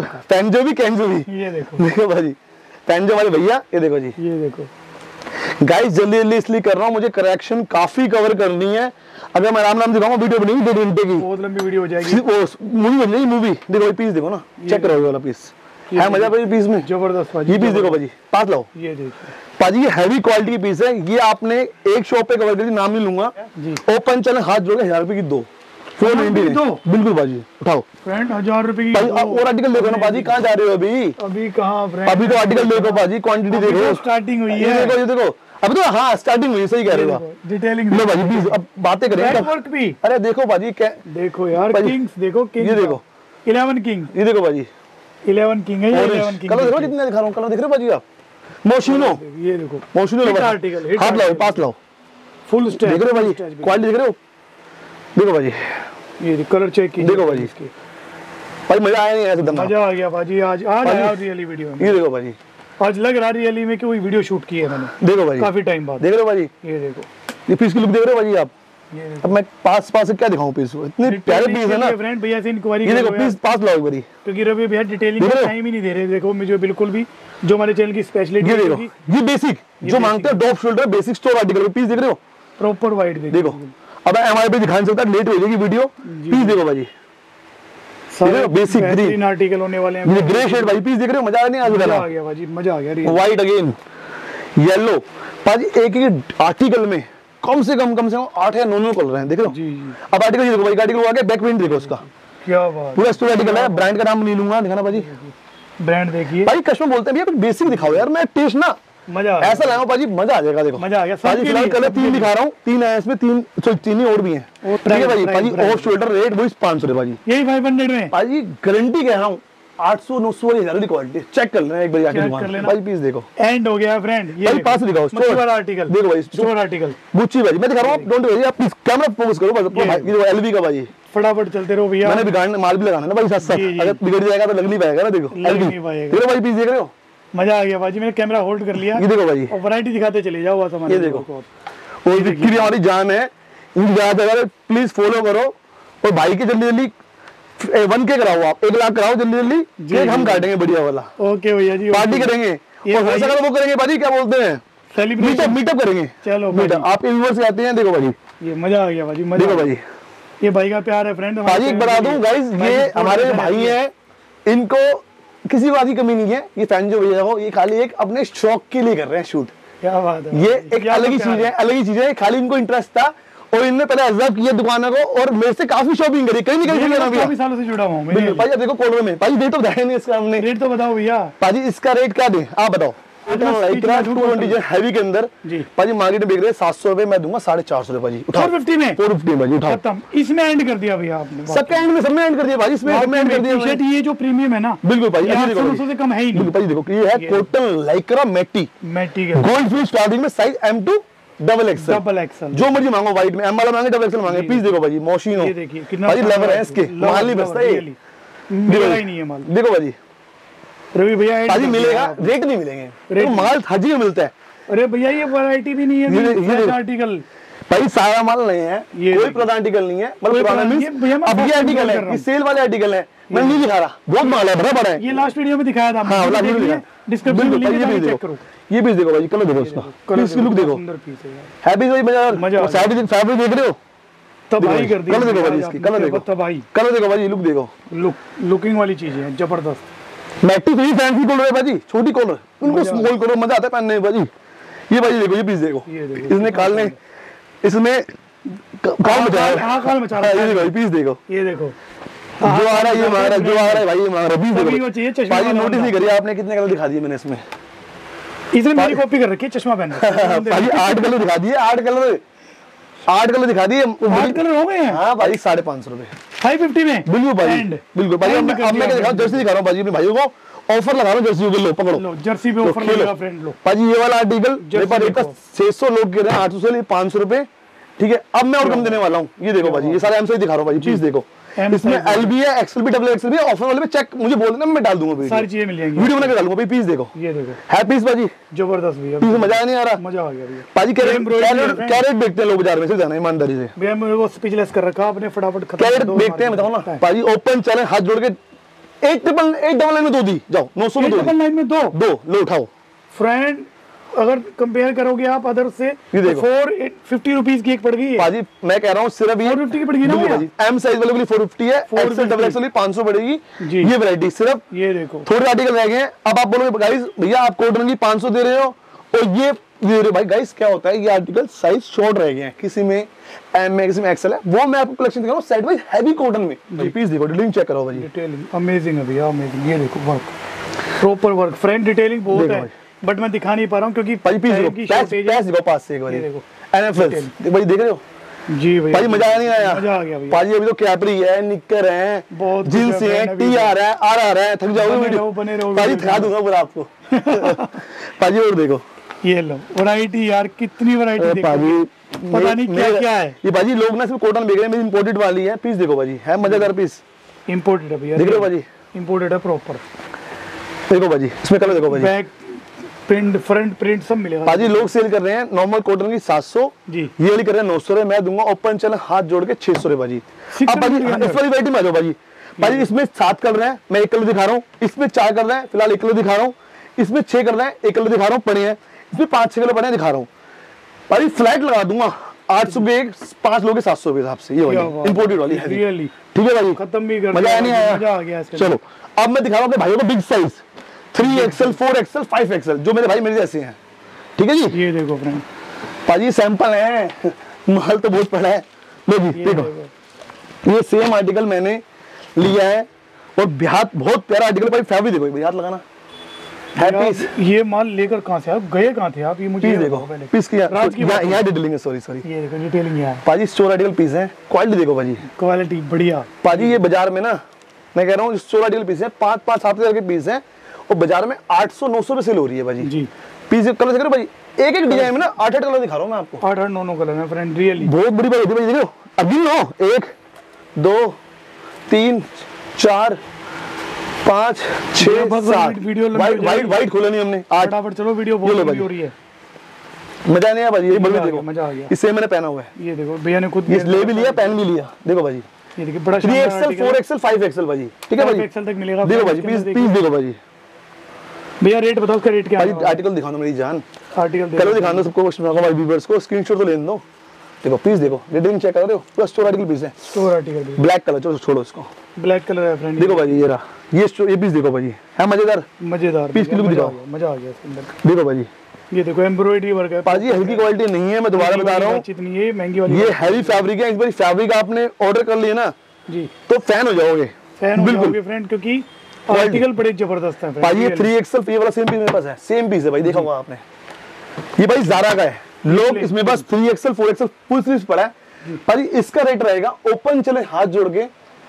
S2: भी, कैंजो भी, ये देखो, देखो भाजी, पैंजो वाले भैया, ये देखो जी, ये देखो गाइस। जल्दी जल्दी इसलिए कर रहा हूँ, मुझे करेक्शन काफी कवर करनी है। अगर मैं आराम दिखाऊंगा, वीडियो बनेगी 2 घंटे की, बहुत लंबी वीडियो हो जाएगी, वो मूवी बन जाएगी मूवी। देखो ये पीस देखो ना, चेक करो ये वाला पीस, है मजा भाई पीस में, जबरदस्त भाजी। ये पीस देखो भाजी, पास लाओ, ये देखो भाजी, ये हैवी क्वालिटी की पीस है। ये आपने एक शॉप पे कवर कर दी, नाम नहीं लूंगा, ओपन चैनल हाथ जोड़ के 1000 रुपए की 2 बिल्कुल बाजी, उठाओ फ्रेंड, 1000 रुपए की। और आर्टिकल देखो ना बाजी, कहाँ जा रहे हो अभी कहाँ फ्रेंड, अभी तो आर्टिकल देखो बाजी, क्वांटिटी देखो, स्टार्टिंग हुई है, देखो ये देखो, अभी तो हाँ स्टार्टिंग हुई, सही कह रहे हो, डिटेलिंग लो बाजी प्लीज। अब बातें करेंगे वर्क भी, अरे देखो बाजी, क्या देखो यार, किंग्स देखो, किंग ये देखो, 11 किंग, ये देखो बाजी, 11 किंग है ये, 11 किंग। कलर देखो कितने दिखा रहा हूँ, कलर दिख रहे हो बाजी आप, मोशिनो, ये देखो मोशिनो, हाथ लाओ, पास लाओ, फुल स्टैच देख रहे हो बाजी, क्वालिटी देख रहे हो, देखो बाजी, ये कलर चेक कीजिए, देखो बाजी, भाई मजा आया नहीं, ऐसे मजा आ गया बाजी। आज आया रियली वीडियो में, ये देखो बाजी, आज लग रहा है रियली में कि कोई वीडियो शूट की है मैंने, देखो बाजी, काफी टाइम बाद, देख रहे हो बाजी, ये देखो, ये पीस की लुक देख रहे हो बाजी आप। अब मैं पास से क्या दिखाऊं पीस, इतने प्यारे पीस है ना फ्रेंड। भैया से इंक्वायरी, ये देखो पीस पास लाओ एक बारी, क्योंकि रवि भैया डिटेलिंग का टाइम ही नहीं दे रहे। देखो मुझे बिल्कुल भी, जो हमारे चैनल की स्पेशलिटी है, ये बेसिक जो मांगते हैं, drop shoulder basic store article, piece देख रहे हो, प्रॉपर वाइट देखो। अब MRP दिखा नहीं सकता, लेट हो जाएगी वीडियो। पीस देखो भाजी, सारे बेसिक ग्रीन आर्टिकल होने वाले हैं, ये ग्रे शेड भाई, पीस देख रहे हो, मजा नहीं आ गया भाजी, मजा आ गया। व्हाइट अगेन, येलो भाजी, एक एक आर्टिकल में कम से कम 8 या 9 कलर हैं, देख लो
S1: जी।
S2: अब आर्टिकल ये देखो भाई, आर्टिकल आगे बैक प्रिंट देखो उसका,
S1: क्या बात,
S2: पूरा स्टोर आर्टिकल है, ब्रांड का नाम नहीं लूंगा, दिखाना भाजी
S1: ब्रांड देखिए
S2: भाई। कस्टमर बोलते हैं भैया कुछ बेसिक दिखाओ यार, मैं टेस्ट ना
S1: मजा
S2: ऐसा लाया भाजी, मजा आ जाएगा। देखो
S1: मजा आ गया
S2: भाजी, फिलहाल कलर 3 दिखा रहा हूँ, 3 है इसमें, 3 और भी हैं, ठीक है भाई। भाजी ऑफ शोल्डर रेट वही 500 रुपए भाजी,
S1: यही 500 में
S2: भाजी गारंटी कह रहा हूँ, 800 900 वाली 1000 की क्वालिटी चेक कर लेना एक बार जाके दुकान भाई। पीस देखो
S1: एंड हो गया फ्रेंड, ये
S2: पास दिखाओ स्टोर
S1: आर्टिकल,
S2: देखो भाई
S1: स्टोर आर्टिकल
S2: गुच्ची भाजी, मैं दिखा रहा हूँ, डोंट वरी, आप प्लीज कैमरा फोकस करो बस। ये जो एलवी का भाजी,
S1: फटाफट चलते रहो भैया,
S2: मैंने बिगाड़ने माल भी लगाना ना भाई साथ साथ, अगर बिगड़ जाएगा तो लग नहीं पाएगा ना। देखो एलवी, देखो भाई पीस देख रहे हो,
S1: मजा आ गया भाजी, मैंने कैमरा होल्ड कर लिया,
S2: ये देखो भाजी,
S1: और वैरायटी दिखाते चले जाओ सामान,
S2: ये देखो और बिक्री हमारी जान है, अगर प्लीज फॉलो करो, और भाई की जल्दी जल्दी 1K कराओ, आप 1 लाख कराओ जल्दी जल्दी, केक हम काटेंगे बढ़िया वाला,
S1: ओके भैया जी,
S2: पार्टी करेंगे, और हो सका वो करेंगे भाजी, क्या बोलते हैं
S1: सेलिब्रेशन,
S2: मीटअप करेंगे।
S1: चलो
S2: मीटअप आप व्यूअर्स आते हैं, देखो भाजी
S1: ये मजा आ गया भाजी, मजा
S2: देखो भाजी,
S1: ये भाई का प्यार है फ्रेंड।
S2: भाजी एक बता दूं गाइस, ये हमारे भाई हैं, इनको किसी बात की कमी नहीं है, ये फैन जो भैया हो, ये खाली एक अपने शौक के लिए कर रहे हैं शूट,
S1: क्या बात है,
S2: ये एक अलग ही चीज है, अलग ही चीज है, खाली इनको इंटरेस्ट था और इनने पहले ऑब्जर्व किया दुकानों को, और मेरे से काफी शॉपिंग करी, कहीं
S1: काफी सालों से जुड़ा हूँ मैं।
S2: भाई अब देखो कॉर्नर में, भाई रेट तो बताया नहीं इसका हमने,
S1: रेट तो बताओ भैया
S2: भाजी इसका रेट क्या दे आप बताओ। 220 हैवी के अंदर भाजी मार्केट में बिक रहे हैं 700 रुपए, मैं दूंगा 450 रुपए भाजी,
S1: 450 में,
S2: 450 भाजी उठाओ,
S1: खत्म, इसमें एंड कर दिया भैया आपने,
S2: सबके एंड में, सब में एंड कर दिया भाजी, इसमें सब में एंड कर दिया।
S1: टी-शर्ट ये जो प्रीमियम है ना,
S2: बिल्कुल भाई, ये देखो
S1: 800 से कम है ही नहीं,
S2: भाई देखो ये है cotton lycra matte gold finish, starting में साइज M2 डबल एक्सल, जो मर्जी मांगो, व्हाइट में M वाला मांगे, डबल एक्सल मांगे, पीस देखो भाजी, मोशिनो,
S1: ये देखिए कितना
S2: भाजी लवर है इसके, माल नहीं बचता ये,
S1: मिलेगा ही नहीं है माल,
S2: देखो भाजी
S1: रवि भैया
S2: भाजी मिलेगा, रेट नहीं मिलेंगे, तो माल हजी में मिलता है।
S1: अरे भैया ये वैरायटी भी नहीं है, ये आर्टिकल
S2: भाई सारा माल नहीं है, कोई पुराना आर्टिकल नहीं है, मतलब पुराना मींस अब ये आर्टिकल है, ये सेल वाले आर्टिकल है, मैं नहीं दिखा रहा, बहुत माल है, बड़ा है,
S1: ये लास्ट वीडियो में दिखाया था,
S2: हां लास्ट वीडियो में,
S1: डिस्क्रिप्शन में लिंक है, चेक करो।
S2: ये पीस देखो भाई, कलर देखो इसका, इसकी लुक देखो,
S1: सुंदर पीस है यार,
S2: हैप्पी भाई मजा, फैब्रिक देख रहे हो,
S1: तबाही कर दी,
S2: कलर देखो भाई इसकी, कलर देखो,
S1: तबाही,
S2: कलर देखो भाई, लुक देखो,
S1: लुकिंग वाली चीज है जबरदस्त।
S2: मैटी थी फैंसी कॉलर है भाजी, छोटी कॉलर, उनको स्मॉल कॉलर मजा आता है पहनने में भाजी। ये भाजी देखो, ये पीस देखो, इसने काल ने इसमें काल मचा रहा है, ये भाई पीस देखो,
S1: ये देखो
S2: जो आ रहा है ये मांग रहा है, जो आ रहा है भाई ये मांग रहा है, पीस देखो भाजी, नोटिस नहीं करिए आपने कितने कलर दिखा दिए मैंने इसमें,
S1: इसने मेरी कॉपी कर रखी है, चश्मा पहन
S2: भाजी 8 कलर दिखा दिए, 8 कलर दिखा दिए,
S1: 8 कलर हो गए हैं।
S2: हाँ भाई 550 रुपए
S1: 550 में,
S2: बिल्कुल भाई, बिल्कुल भाई। अब मैं क्या दिखा रहा हूँ, जर्सी दिखा रहा हूँ भाजी अपने भाइयों को, ऑफर लगा रहा हूँ जर्सी के, लो पकड़ो,
S1: जर्सी पे ऑफर लगेगा फ्रेंड, लो
S2: भाजी ये वाला आर्टिकल मेरे पास रेट 600, लोग कह रहे हैं 800 से 500 रुपए, ठीक है। अब मैं और कम देने वाला हूँ, ये देखो भाजी, ये सारे एम साइज दिखा रहा हूँ भाजी, प्लीज देखो, इसमें एल भी है, एक्सएल भी, डबल एक्सएल भी, ऑफर वाले पे चेक मुझे बोल देना, मैं डाल दूंगा,
S1: सारी चीजें मिल जाएंगी,
S2: वीडियो बना के डालूंगा भाई, पीस देखो,
S1: ये देखो
S2: है पीस भाजी
S1: जबरदस्त भैया,
S2: पीस मजा नहीं आ रहा,
S1: मजा आ गया भैया
S2: भाजी। कैरेट बेचते हैं लोग बाजार में, से जाना ईमानदारी से
S1: भैया, मेरे को स्पीचलेस कर रखा आपने, फटाफट खत्म,
S2: कैरेट बेचते हैं, बताओ ना भाजी, ओपन चैलेंज हाथ जोड़ के 8 डबल लाइन में 2 दी जाओ, 900 में 2
S1: डबल लाइन में 2
S2: लो उठाओ
S1: फ्रेंड। अगर कंपेयर करोगे आप अदर से, 450 रुपीज की एक पड़ गई है
S2: भाजी, मैं कह रहा हूँ सिर्फ ये
S1: 450 की पड़ गई ना भाजी,
S2: एम साइज वाले के लिए 450 है, एक्सएल डबल एक्सएल 500 पड़ेगी ये वैरायटी, सिर्फ
S1: ये देखो
S2: थोड़े आर्टिकल रह गए हैं। अब आप बोलोगे गाइस भैया आप कॉटन की 500 दे रहे हो और ये दे रहे हो, भाई गाइस क्या होता है, ये आर्टिकल साइज शॉर्ट रह गए हैं, किसी में एम में, किसी में एक्सएल है, वो मैं आपको कलेक्शन दिखा रहा हूँ साइड वाइज हैवी कॉटन में, पीस देखो, डिटेलिंग चेक करो भाई,
S1: डिटेलिंग अमेजिंग है भैया, अमेजिंग, ये देखो work, proper work friend, detailing बहुत है, बट मैं दिखा नहीं पा रहा हूँ क्योंकि
S2: पैस देखो पास से एक बार, देखो एनएफएल भाई देख रहे हो
S1: जी भैया,
S2: भाई मजा नहीं आया,
S1: मजा आ गया भैया
S2: भाजी। अभी तो कैपरी है, निक्कर है, जींस है, टी आ रहा है, आर आ रहा है, थक जाओगे वीडियो,
S1: बने रहो
S2: भाजी दिखा दूंगा पूरा आपको भाजी। और देखो
S1: ये लो वैरायटी यार, कितनी वैरायटी
S2: भाजी,
S1: पता नहीं क्या क्या है
S2: ये भाजी। लोग ना सिर्फ कॉटन बेच रहे हैं, मेरी इंपोर्टेड वाली है, पीस देखो भाजी, है मजेदार पीस,
S1: इंपोर्टेड है भैया,
S2: देख रहे हो भाजी,
S1: इंपोर्टेड है प्रॉपर,
S2: देखो भाजी, इसमें कलर देखो भाजी,
S1: बैक प्रिंट, फ्रंट प्रिंट सब मिलेगा
S2: भाजी। लोग सेल कर रहे हैं नॉर्मल कॉटन की 700
S1: जी,
S2: ये वाली कर रहे हैं 900 रुपए, मैं दूंगा ओपन चैनल हाथ जोड़ के 600 रुपए भाजी। अब भाजी इस वाली वैरायटी में आ जाओ भाजी, भाजी इसमें 7 कलर हैं, मैं 1 कलर दिखा रहा हूँ, इसमें 4 कलर हैं, फिलहाल 1 कलर दिखा रहा हूँ, इसमें 6 कलर हैं, 1 कलर दिखा रहा हूँ, पड़े हैं, इसमें 5-6 कलर पड़े हैं, दिखा रहा हूँ भाजी। फ्लैट लगा दूंगा 800 के 5 लोग 700 रुपए हिसाब से, ये वाली इंपोर्टेड वाली है, ठीक है भाजी,
S1: खत्म भी कर,
S2: मजा नहीं आया,
S1: मजा आ गया।
S2: चलो अब मैं दिखा रहा हूँ भाइयों को big size 3XL 4XL 5XL, जो मेरे भाई मेरे जैसे हैं, ठीक है जी।
S1: ये देखो फ्रेंड
S2: पाजी सैंपल है, माल तो बहुत पड़ा है। लो जी देखो, ये सेम आर्टिकल मैंने लिया है और बहुत प्यारा आर्टिकल। भाई फैब्रिक देखो, हाथ लगाना है पीस।
S1: ये माल लेकर कहां से आप गए, कहां थे आप? ये मुझे
S2: पीस देखो, पीस किया यहाँ डिटेलिंग है, सॉरी
S1: ये देखो डिटेलिंग है
S2: पाजी। स्टोर आर्टिकल पीस है, क्वालिटी देखो पाजी,
S1: क्वालिटी बढ़िया
S2: पाजी। ये बाजार में ना, मैं कह रहा हूँ स्टोर आर्टिकल पीस है, 5-7 के पीस है और बाजार में 800-900 रुपए सेल हो रही है पाजी
S1: जी।
S2: पीस कलर से करो भाई, एक डिजाइन में ना 8-8 कलर दिखा रहा हूँ मैं आपको,
S1: 8-9 कलर है फ्रेंड, रियली
S2: बहुत बड़ी बात होती है। देखो अभी नो 1 2 3 4 5 6 7
S1: वीडियो
S2: वाइट खोला नहीं हमने, 8
S1: फटाफट चलो, वीडियो बहुत लंबी हो रही है।
S2: मजा नहीं आया भाजी, ये बड़ी देखो,
S1: मजा आ गया।
S2: इससे मैंने पहना हुआ है,
S1: ये देखो भैया ने खुद
S2: ये ले भी लिया, पहन भी लिया। देखो भाजी,
S1: ये देखिए बड़ा
S2: 3XL 4XL 5XL भाजी, ठीक है भाजी,
S1: 5XL तक मिलेगा।
S2: देखो भाजी पीस देखो भाजी।
S1: भैया रेट बताओ, उसका रेट क्या है?
S2: आर्टिकल दिखा दो मेरी जान,
S1: आर्टिकल
S2: कलर दिखा दो सबको, भाई व्यूअर्स को स्क्रीनशॉट तो लेने दो। देखो पीस देखो, रेटिंग चेक कर रहे हो, पूरा स्टोर आर्टिकल पीस है,
S1: स्टोर आर्टिकल
S2: ब्लैक कलर, चलो छोड़ो इसको,
S1: ब्लैक कलर है फ्रेंड।
S2: देखो भाजी ये रहा, ये पीस देखो भाजी, है मजेदार
S1: पीस की लुक दिखाओ, मजा आ गया इसके अंदर।
S2: देखो भाजी,
S1: ये देखो एम्ब्रॉयडरी वर्क है
S2: पाजी, हल्की क्वालिटी नहीं है, मैं दोबारा बता रहा हूँ,
S1: इतनी ये महंगी वाली,
S2: ये हैवी फैब्रिक है। इस बार फैब्रिक आपने ऑर्डर कर लिया ना जी, तो फैन हो जाओगे,
S1: फैन हो जाओगे फ्रेंड, क्योंकि आर्टिकल बड़े जबरदस्त है
S2: भाई। ये 3XL ये वाला सेम पीस मेरे पास है, सेम पीस है भाई, देखा होगा आपने, ये भाई ज़ारा का है। लोग इसमें बस 3XL 4XL फुल स्लीव्स पड़ा है भाई। इसका रेट रहेगा ओपन, चले हाथ जोड़ के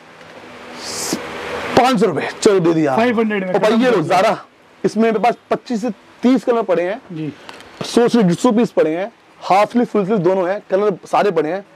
S2: 500 रुपए, चलो दे दिया
S1: 500 में।
S2: भाई ये लो ज़ारा, इसमें मेरे पास 25 से 30 कलर पड़े हैं जी, 100 से 150 पीस पड़े हैं, हाफ स्लीव फुल स्लीव दोनों हैं, कलर सारे पड़े हैं।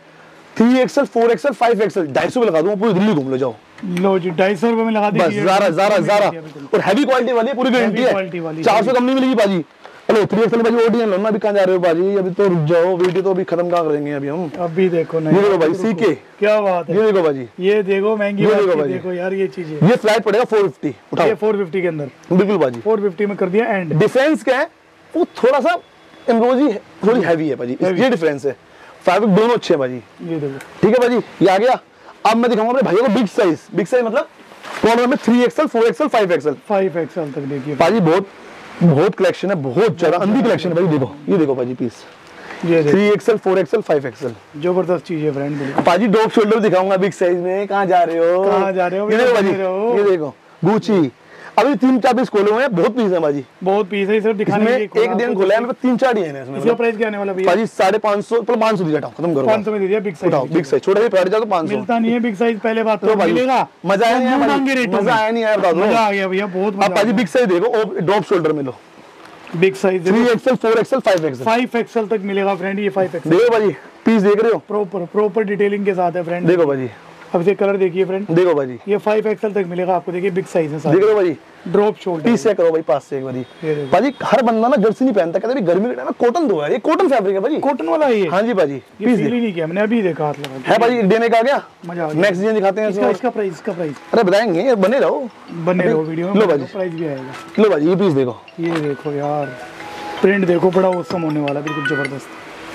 S2: 3XL 4XL 5XL 250 में लगा दूंगा, पूरी दिल्ली घूम लो जाओ।
S1: लो जी 250 रुपए में लगा दी,
S2: बस ज़ारा और हैवी क्वालिटी वाली है, पूरी गारंटी है, 400 कम नहीं मिलेगी बाजी। हेलो 3XL बाजी ओडीएन लो ना, अभी कहां जा रहे हो बाजी? अभी तो रुक जाओ, वीडियो तो अभी खत्म कहां करेंगे अभी हम।
S1: अभी देखो ना,
S2: ये देखो भाई सीके,
S1: क्या बात है,
S2: ये देखो बाजी,
S1: ये देखो महंगी देखो यार, ये चीज है।
S2: ये फ्लैट पड़ेगा 450, उठाओ,
S1: ये 450 के अंदर,
S2: बिल्कुल बाजी
S1: 450 में कर दिया एंड।
S2: डिफरेंस क्या है, वो थोड़ा सा एम्ब्रॉयडरी थोड़ी हैवी है बाजी, ये डिफरेंस है। फैब्रिक दोनों अच्छे हैं बाजी, ये देखो ठीक है बाजी। ये आ गया, अब मैं दिखाऊंगा अपने भाइयों को बिग साइज मतलब कॉर्नर में 3XL 4XL 5XL
S1: तक देखिए
S2: बाजी। बहुत कलेक्शन है, बहुत ज्यादा अंधी कलेक्शन है भाई। देखो ये देखो बाजी पीस, ये 3XL 4XL 5XL,
S1: जबरदस्त चीज है फ्रेंड। बिल्कुल
S2: बाजी ड्रॉप शोल्डर दिखाऊंगा बिग साइज में। कहाँ जा रहे हो, ये देखो बाजी, ये देखो गुची, अभी 3-4 पीस खोले हुए हैं, बहुत पीस है बाजी,
S1: बहुत पीस है। सिर्फ दिखाने के लिए
S2: एक दिन खोला है, मेरे 3-4 ही है इसमें।
S1: इसका प्राइस क्या आने वाला भैया?
S2: बाजी 550, 500 दिया, खत्म करो,
S1: 500 में दे दिया। बिग साइज,
S2: बिग साइज छोटा प्राइस जाओ तो 500
S1: मिलता नहीं है बिग साइज, पहले बात तो मिलेगा।
S2: मजा आया नहीं, मजा आया नहीं, बता दो,
S1: मजा आ गया भैया, बहुत मजा।
S2: बाजी बिग साइज देखो, ड्रॉप शोल्डर में लो,
S1: big size
S2: 3XL 4XL
S1: 5XL तक मिलेगा फ्रेंड। ये 5XL
S2: देखो बाजी, पीस देख रहे हो,
S1: प्रॉपर डिटेलिंग के साथ है फ्रेंड।
S2: देखो बाजी,
S1: अब ये कलर देखिए फ्रेंड,
S2: देखो बाजी,
S1: ये 5XL तक मिलेगा आपको। देखिए बिग साइज है,
S2: देख रहे हो बाजी,
S1: ड्रॉप शोल्डर
S2: पीस चेक करो भाई पास से एक बारी। बाजी हर बंदा ना जर्सी नहीं पहनता, कहते गर्मी के टाइम में कॉटन दो है, ये कॉटन फैब्रिक है बाजी,
S1: कॉटन वाला है ये।
S2: हाँ जी बाजी,
S1: ये फील ही नहीं किया मैंने, अभी देखा हाथ लगा
S2: है बाजी। देने का गया,
S1: मजा आ गया।
S2: नेक्स्ट डिजाइन दिखाते हैं,
S1: इसका प्राइस
S2: अरे बताएंगे, बने रहो
S1: वीडियो में,
S2: लो बाजी
S1: प्राइस भी आएगा।
S2: लो बाजी, ये पीस देखो,
S1: ये देखो यार, प्रिंट देखो, बड़ा औसम होने वाला, बिल्कुल जबरदस्त।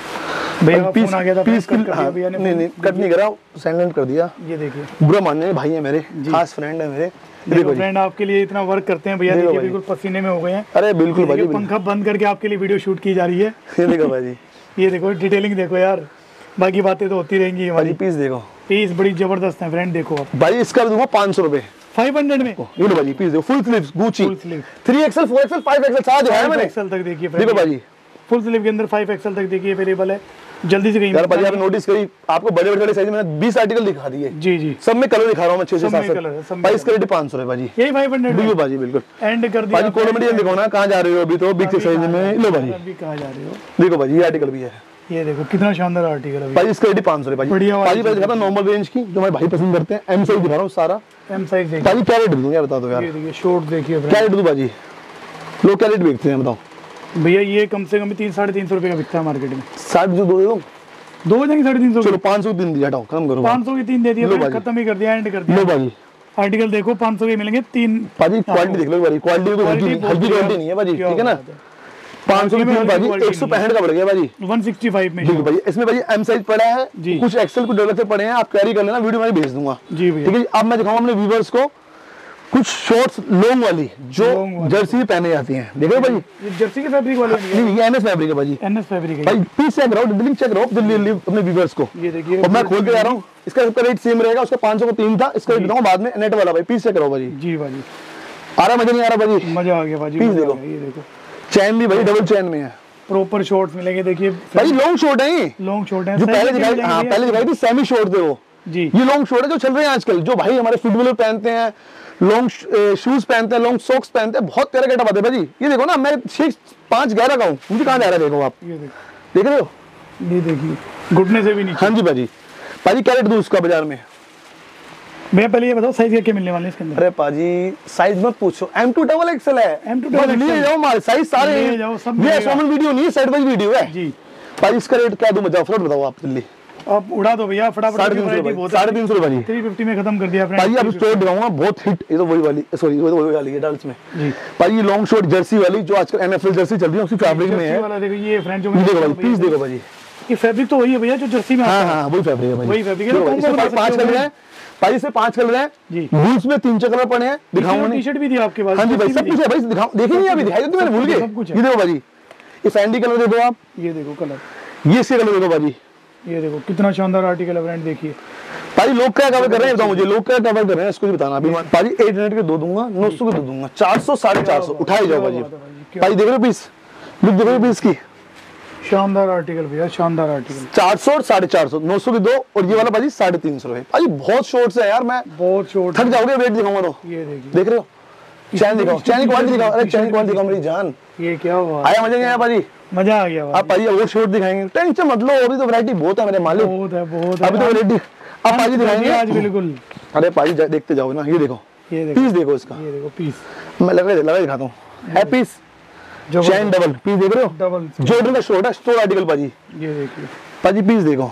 S1: भैया फोन आ गया था,
S2: पीस भैया ने नहीं कट नहीं करा, साइलेंट कर दिया।
S1: ये देखिए,
S2: बुरा मानने भाई है मेरे, खास फ्रेंड है मेरे।
S1: देखो फ्रेंड आपके लिए इतना वर्क करते हैं भैया, देखिए बिल्कुल पसीने में हो गए हैं।
S2: अरे बिल्कुल भाई,
S1: पंखा बंद करके आपके लिए वीडियो शूट की जा रही है।
S2: ये देखो भाई, ये
S1: देखो डिटेलिंग देखो यार, बाकी बातें तो होती रहेंगी हमारी।
S2: पीस देखो,
S1: पीस बड़ी जबरदस्त है फ्रेंड। देखो आप
S2: भाई, इसका दूंगा 500 रुपए,
S1: 500 में।
S2: ये लो भाई, पीस देखो, full sleeves Gucci, 3XL 4XL 5XL साथ है मैंने,
S1: 5XL तक देखिए
S2: देखो भाई,
S1: फुल स्लीव के अंदर 5XL तक देखिए अवेलेबल है। जल्दी से कहीं
S2: यार भाई, आपने नोटिस करी, आपको बड़े बड़े साइज में 20 आर्टिकल दिखा दिए
S1: जी जी,
S2: सब में कलर दिखा रहा हूं मैं, 6 से 7 भाई। इसका रेट 500 है भाजी,
S1: यही 500
S2: बिल्कुल भाजी, बिल्कुल
S1: एंड कर दिया
S2: भाजी। कॉमेडी दिखाओ ना, कहां जा रहे हो अभी? तो बिग साइज में लो भाजी,
S1: अभी कहां जा रहे हो?
S2: देखो भाजी, ये आर्टिकल भी है,
S1: ये देखो कितना शानदार आर्टिकल है
S2: भाई। इसका रेट 500 है भाजी। भाजी मैं दिखाता हूं नॉर्मल रेंज की, जो हमारे भाई पसंद करते हैं। एम साइज दिखा रहा हूं सारा,
S1: एम साइज देखिए
S2: भाजी। क्या रेट दूंगा बता दो यार,
S1: ये देखिए शॉर्ट देखिए,
S2: क्या रेट दूं भाजी? लोग क्या रेट बेचते हैं बताओ
S1: भैया? ये कम से कम 300-350 रुपए का बिकता है मार्केट में।
S2: 60 जो दो दे दो,
S1: 2 जाएंगे 350।
S2: चलो 500 दिन दिया, हटाओ खत्म करो,
S1: 500 की 3 दे दिया, खत्म ही कर दिया, एंड कर दिया।
S2: लो भाजी,
S1: आर्टिकल देखो 500 के मिलेंगे 3।
S2: भाजी क्वालिटी देख लो भाजी, क्वालिटी तो हल्की क्वालिटी नहीं है भाजी, ठीक है ना। 500 की 3 भाजी, 165 का पड़ गया भाजी,
S1: 165 में।
S2: ठीक है भाई, इसमें भाजी एम साइज पड़ा है, कुछ एक्सेल कुछ डबल एक्सेल पड़े हैं, आप कैरी कर लेना, वीडियो में भेज दूंगा जी भैया, ठीक है। अब मैं दिखाऊंगा अपने व्यूअर्स को कुछ शॉर्ट्स लॉन्ग वाली जो जर्सी पहने जाती हैं, देखो भाई
S1: ये जर्सी के फैब्रिक वाले
S2: नहीं, ये एनएस फैब्रिक है भाई,
S1: एनएस फैब्रिक है
S2: भाई। पीस चेक करो, डिटेलिंग चेक करो दिल्ली अपने व्यूअर्स को।
S1: ये देखिए
S2: और मैं खोल के जा रहा हूँ, इसका रेट सेम रहेगा, उसका 500 का 3 था, इसका रेट बताऊंगा बाद में। नेट वाला भाई, पीस चेक करो भाई
S1: जी भाई,
S2: आ रहा मजा नहीं आ रहा भाई?
S1: मजा आ गया भाई।
S2: पीस देखो,
S1: ये देखो
S2: चैन भी भाई डबल चैन में है,
S1: प्रॉपर शॉर्ट्स मिलेंगे। देखिए
S2: भाई लॉन्ग शॉर्ट है ये,
S1: लॉन्ग शॉर्ट है
S2: जो पहले दिखाई, हाँ पहले दिखाई थी सेमी शॉर्ट थे वो
S1: जी।
S2: ये लॉन्ग शॉर्ट है जो चल रहे हैं आजकल, जो भाई हमारे फुटबॉलर पहनते हैं, लॉन्ग शूज पहनते हैं, लॉन्ग सॉक्स पहनते हैं, बहुत प्यारा गेटअप आता है भाई। ये देखो ना, मैं 6'5" का हूँ, मुझे कहाँ जा रहा है देखो आप,
S1: ये
S2: देख रहे हो,
S1: ये देखिए घुटने से भी नीचे।
S2: हाँ जी भाजी। पाजी क्या रेट दूं उसका बाजार में?
S1: मैं पहले ये बताओ साइज क्या मिलने वाले हैं इसके अंदर?
S2: अरे पाजी साइज मत पूछो, M2 XXL है,
S1: M2 XXL
S2: ले जाओ माल, साइज सारे
S1: ले जाओ, सब
S2: ये एसोमन वीडियो नहीं है, साइड बाय वीडियो है
S1: जी।
S2: पाजी इसका रेट क्या दूं बताओ, फ्लोट बताओ आप जल्दी।
S1: आप उड़ा दो भैया फटाफट,
S2: 350 रुपए
S1: 350 में खत्म कर दिया
S2: भाई। अब स्टोर दिखाऊंगा बहुत हिट, ये तो वही वाली, सॉरी वो तो वही वाली है डाल्स में
S1: जी
S2: भाई। ये लॉन्ग शॉर्ट जर्सी वाली जो आजकल NFL जर्सी चल रही है, उसी फैब्रिक में है
S1: वाला। देखो ये फ्रेंड जो
S2: देखो भाई, पीस देखो भाई,
S1: ये फैब्रिक तो वही है भैया जो जर्सी में आता है।
S2: हाँ वही फैब्रिक है भाई,
S1: वही फैब्रिक है।
S2: इसमें 5 कलर हैं भाई, इसमें 5 कलर हैं
S1: जी।
S2: बूट्स में 3 कलर पड़े हैं, दिखाऊंगा।
S1: टी-शर्ट भी दी आपके पास?
S2: हाँ जी भाई, सब कुछ है भाई, दिखाओ, देखिए नहीं अभी दिखाई, तो मैंने भूल गए। ये देखो भाई, ये सैंडी कलर देखो आप,
S1: ये देखो कलर,
S2: ये इसके कलर देखो भाजी,
S1: ये देखो कितना शानदार आर्टिकल है फ्रेंड। देखिए
S2: भाई लोग क्या कवर कर रहे हैं बताओ मुझे, लोग क्या कवर कर रहे हैं इसको भी बताना। अभी भाजी 800 के 2 दूंगा, 900 के 2 दूंगा, 400 450 उठाए जाओ भाजी। भाई देख रहे हो पीस, लुक देख रहे हो पीस की,
S1: शानदार आर्टिकल भैया, शानदार आर्टिकल।
S2: 400 और 450, 900 के 2, और ये वाला भाजी 350 रुपए भाई। बहुत शॉर्ट्स है यार, मैं
S1: बहुत शॉर्ट,
S2: थक जाओगे वेट दिखाऊंगा तो।
S1: ये देखिए,
S2: देख रहे हो, चैन दिखाओ, चैन की क्वालिटी दिखाओ, अरे चैन की क्वालिटी दिखाओ मेरी जान।
S1: ये क्या हुआ,
S2: आया मजा नहीं आया भाजी?
S1: मजा आ गया
S2: आप भाजी वो शॉर्ट दिखाएंगे, टेंशन मत लो, अभी तो वैरायटी बहुत है मेरे मालिक,
S1: बहुत है बहुत है
S2: अभी तो वैरायटी आप पाजी दिखाएंगे
S1: आज बिल्कुल।
S2: अरे पाजी देखते जाओ ना, ये देखो,
S1: ये देखो
S2: पीस देखो इसका,
S1: ये देखो पीस,
S2: मैं लगा दिखाता हूँ, है पीस चैन डबल पीस देख रहे हो,
S1: डबल
S2: जॉर्डन का शॉर्ट है, स्टोर आर्टिकल पाजी।
S1: ये देखिए
S2: पाजी पीस देखो,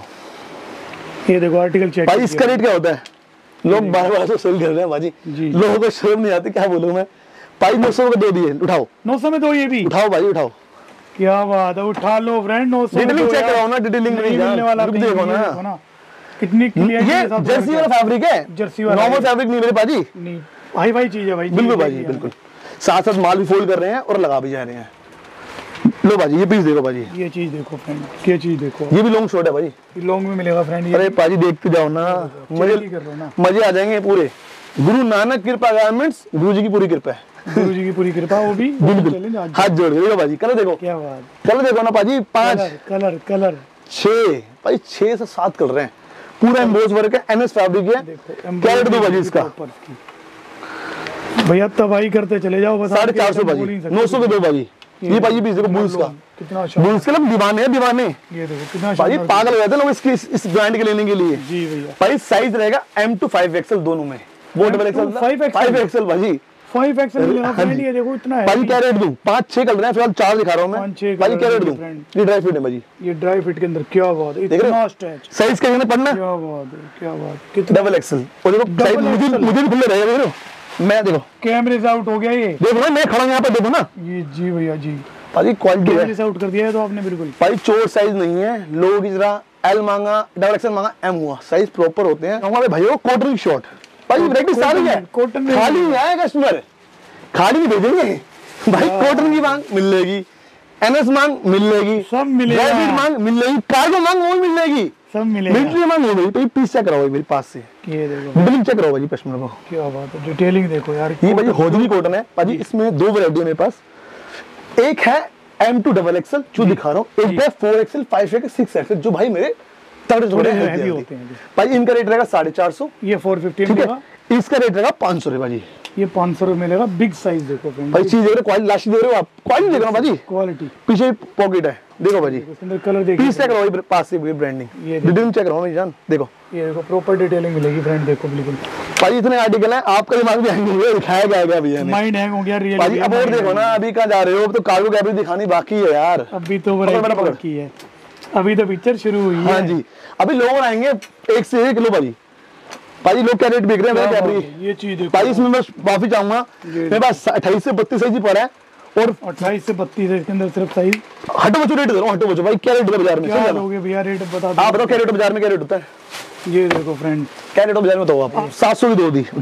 S1: ये देखो आर्टिकल चेक।
S2: पाजी इसका रेट क्या होता है? लोग बार-बार से सेल कर रहे हैं पाजी, लोगों को शर्म नहीं आती, क्या बोलूं मैं। पाजी 900 का 2 दिए, उठाओ
S1: 900 में 2 ये भी
S2: उठाओ भाई उठाओ,
S1: क्या बात है, उठा लो फ्रेंड। 900
S2: डिटेलिंग चेक कराओ ना, डिटेलिंग नहीं
S1: मिलने वाला,
S2: देखो ना
S1: कितनी क्लियर।
S2: ये जर्सी वाला फैब्रिक है,
S1: जर्सी वाला,
S2: नॉर्मल फैब्रिक नहीं मेरे पाजी,
S1: नहीं भाई भाई चीज है भाई,
S2: बिल्कुल भाजी बिल्कुल। साथ साथ माल भी फोल्ड कर रहे हैं और लगा भी जा रहे हैं। लो भाजी ये पीस देखो भाजी,
S1: ये चीज देखो फ्रेंड, ये चीज देखो,
S2: ये भी लॉन्ग शॉर्ट है भाई,
S1: ये लॉन्ग में मिलेगा फ्रेंड।
S2: अरे पाजी देखते जाओ ना, मजे आ जाएंगे पूरे। गुरु नानक कृपा गारमेंट्स, गुरु जी की पूरी कृपा है,
S1: गुरु जी की पूरी कृपा, वो भी
S2: बिल्कुल हाथ जोड़ के भाजी। कलर देखो,
S1: क्या बात,
S2: कलर देखो ना पाजी, 5
S1: कलर
S2: 6 भाई, 6 से 7 कलर हैं, पूरा एम्बोस वर्क है, एनएस फैब्रिक है। क्या रेट दो भाजी इसका?
S1: भैया तबाही करते चले जाओ बस।
S2: 450 भाजी, 900 के 2 भाजी। ये भाजी पीस देखो, बुल्स का,
S1: कितना
S2: बुल्स के लोग दीवाने हैं, दीवाने।
S1: ये देखो कितना
S2: भाजी पागल हो जाते हैं लोग इस ब्रांड के लेने के लिए
S1: जी भैया।
S2: भाई साइज रहेगा M to 5XL दोनों में, वो डबल एक्सएल 5XL भाजी,
S1: 5XL मिलेगा फ्रेंड। ये देखो इतना है
S2: भाई, क्या रेट दूं? 5-6 कलर हैं, फिलहाल 4 दिखा रहा हूं मैं भाई। क्या रेट दूं? ये ड्राई फिट है भाजी,
S1: ये ड्राई फिट के अंदर क्या बात है, इतना स्ट्रेच,
S2: साइज क्या है पढ़ना,
S1: क्या बात है, क्या बात, कितना
S2: डबल एक्सएल। और देखो साइज मुझे भी खुले रहेगा, देखो मैं, देखो
S1: कैमरे से आउट हो गया ये,
S2: देखो ना मैं खड़ा हूं यहाँ पे, देखो ना
S1: ये जी भैया जी,
S2: भाजी क्वालिटी
S1: कैमरे से आउट कर दिया है तो आपने बिल्कुल।
S2: भाई चोर साइज नहीं है, लोग इस तरह L मांगा, डबल एक्सएल मांगा, M हुआ, साइज प्रॉपर होते हैं हमारे भाइयों। कॉटन शॉर्ट भाई, वैरायटी सारी है,
S1: कॉटन में
S2: खाली नहीं आया कस्टमर, खाली नहीं भेजेंगे भाई। कॉटन की मांग मिलेगी, एनएस मांग मिलेगी,
S1: सब मिलेगा,
S2: ड्राई फिट मांग मिलेगी, कार्गो मांग वो मिलेगी,
S1: सब मिलेगा,
S2: मिलिट्री मांग मिलेगी। तो पीस चेक कराओ मेरे पास से,
S1: ये देखो
S2: डिटेलिंग चेक कराओ भाई कस्टमर को,
S1: क्या बात है, डिटेलिंग देखो यार।
S2: ये भाई होजरी कॉटन है भाजी, इसमें 2 वैरायटी है मेरे पास, एक है M2 XXL जो दिखा रहा हूँ, एक है 4XL 5XL 6XL जो भाई मेरे थोड़े हैवी होते हैं भाई। इनका रेट रहेगा 450,
S1: ये 450
S2: मिलेगा, इसका रेट रहेगा 500 रुपए भाजी।
S1: ये 500 रुपए मिलेगा, बिग साइज देखो
S2: भाई। चीज देख रहे हो, क्वालिटी लास्ट देख रहे हो आप, क्वालिटी देख रहे हो भाजी,
S1: क्वालिटी।
S2: पीछे पॉकेट है, देखो भाजी,
S1: अंदर कलर देखिए,
S2: पीस चेक करो पास से ब्रांडिंग, डिटेलिंग चेक करो मेरी जान, देखो
S1: ये देखो प्रॉपर डिटेलिंग मिलेगी फ्रेंड, देखो बिल्कुल
S2: भाई। इतने आर्टिकल है, आपका दिमाग भी हैंग हो गया, दिखाया गया भैया ने,
S1: माइंड हैंग हो गया रियल
S2: भाई। अब और देखो ना, अभी कहाँ जा रहे हो, अब तो कार्गो कैबरी दिखानी बाकी है यार,
S1: अभी तो बाकी है, अभी तो पिक्चर शुरू हुई है।
S2: हाँ जी, अभी लोग आएंगे 1 से 1 किलो भाजी। भाई लोग क्या रेट बिक रहे हैं कैबरी,
S1: ये चीज देखो
S2: भाई। इसमें मैं माफी चाहूंगा, मेरे पास 28 से 32 साइज ही पड़ा है, और
S1: 28 से 32 है इसके अंदर सिर्फ साइज।
S2: हटो बच्चों रेट दे रहा हूँ, हटो बच्चों भाई। क्या रेट बाजार में,
S1: क्या लोगे भैया, रेट बता दो
S2: आप बताओ, क्या रेट बाजार में क्या रेट होता है?
S1: ये देखो फ्रेंड,
S2: क्या रेट बाजार में बताओ आप? 700 की 2 दी, उठाओ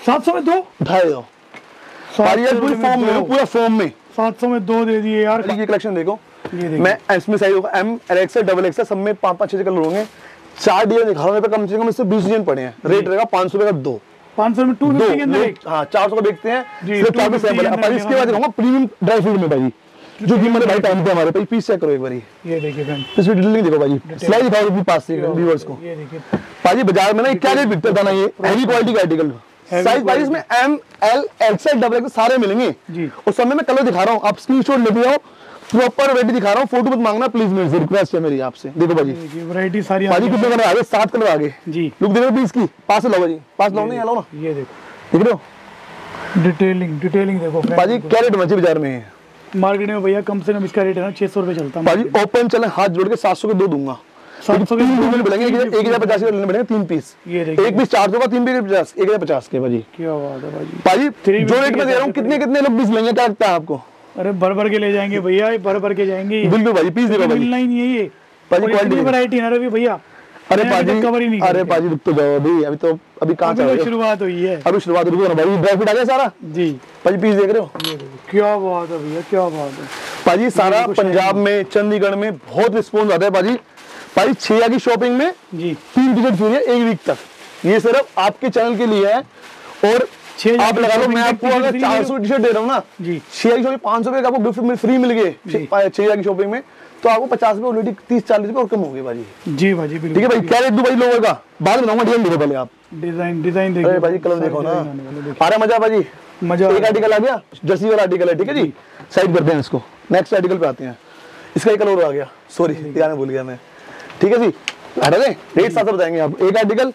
S1: 700 में 2
S2: उठाए दो भाई, ये पूरी फॉर्म में, पूरा फॉर्म में
S1: 700 में 2 दे दिए यार।
S2: ये कलेक्शन देखो, मैं इसमें साइज होगा एम, एक्सएल, डबल एक्सएल, सब में 5-5-6 कलर होंगे। 4 डिजाइन दिखा रहा हूं, कम से कम इससे 20 डिजाइन पड़े हैं। रेट रहेगा 500 रुपए का 2,
S1: 500 में 250 के अंदर एक।
S2: हाँ 400 का बेचते हैं सिर्फ 40 सैंपल। अब इसके बाद दिखाऊंगा प्रीमियम ड्राई फ्रूट में भाई, जो कि मेरे भाई टाइम पे हमारे भाई पीस चेक करो एक बार।
S1: ये देखिए फ्रेंड,
S2: इसमें डिटेलिंग देखो भाई, स्लाइड दिखाओ अपने पास से व्यूअर्स को।
S1: ये देखिए
S2: भाई बाजार में ना क्या रेट बिकता था ना, ये हैवी क्वालिटी का आर्टिकल। साइज भाई इसमें M, L, XL, double XL सारे मिलेंगे
S1: जी।
S2: उस समय मैं कलर दिखा रहा हूँ, आप स्क्रीनशॉट लेते आओ, प्रॉपर वैरायटी दिखा रहा हूँ, फोटो मत मांगना प्लीज, मेरे से रिक्वेस्ट है मेरी आपसे। देखो भाजी,
S1: वैरायटी सारी
S2: भाजी कितने कलर आगे, 7 कलर आगे
S1: जी।
S2: लुक देखो पीस की, पास लो भाजी, पास लो नहीं लो ना,
S1: ये देखो
S2: देख रहे हो
S1: डिटेलिंग देखो
S2: भाजी। क्या रेट बचे बाजार में?
S1: मार्केट में भैया कम से कम इसका रेट है ना 600 रुपए चलता है
S2: भाजी। ओपन चले हाथ जोड़ के 700 के 2 दूंगा,
S1: 700 के
S2: 3 पीस मिलेंगे, 1050 के लेने पड़ेंगे 3 पीस।
S1: ये देखिए
S2: एक पीस 400 का, 3 पीस 50, 1050 के भाजी।
S1: क्या बात है भाजी।
S2: भाजी जो रेट में दे रहा हूँ, कितने कितने लोग पीस लेंगे, क्या लगता है आपको?
S1: अरे भर के ले जाएंगे भैया, भर के जाएंगे
S2: बिल्कुल भाजी, पीस देखो भाजी,
S1: मिलना ही नहीं है ये
S2: भाजी क्वालिटी
S1: वैरायटी है ना रवि भैया।
S2: अरे पाजी,
S1: कवर ही नहीं,
S2: अरे पाजी रुक तो जाओ अभी कहाँ चल रहे हो?
S1: शुरुआत हुई है,
S2: अभी शुरुआत रुको ना भाई, ड्राई फ्रूट आ गया सारा
S1: जी।
S2: पाजी पीस देख रहे हो,
S1: क्या बात है भैया, क्या बात है
S2: पाजी। सारा पंजाब में, चंडीगढ़ में बहुत रिस्पॉन्स आता है पाजी। पाजी 6 की शॉपिंग में
S1: जी
S2: 3 टिकट फ्री है 1 वीक तक, ये सिर्फ आपके चैनल के लिए है। और आप लगा लो, मैं आपको अगर 400 टी शर्ट दे रहा हूँ ना
S1: जी,
S2: 6 की शॉपिंग 500 रुपए का आपको गिफ्ट में फ्री मिल गए 6 की शॉपिंग में, तो आपको 50 रुपए ऑलरेडी 30-40 रुपए और कम हो गए भाजी।
S1: जी भाजी
S2: ठीक है भाई। क्या रेट दूं भाई लोगों का, बाद में बताऊंगा, डिजाइन देखो पहले आप,
S1: डिजाइन देखो।
S2: अरे भाजी कलर देखो ना, आ रहा मजा भाजी,
S1: मजा।
S2: एक आर्टिकल आ गया, जर्सी वाला आर्टिकल है, ठीक है जी, साइड करते हैं इसको, नेक्स्ट आर्टिकल पे आते हैं। इसका एक कलर आ गया, सॉरी दिखाना भूल गया मैं, ठीक है जी, हटा दें, रेट साथ बताएंगे आप। एक आर्टिकल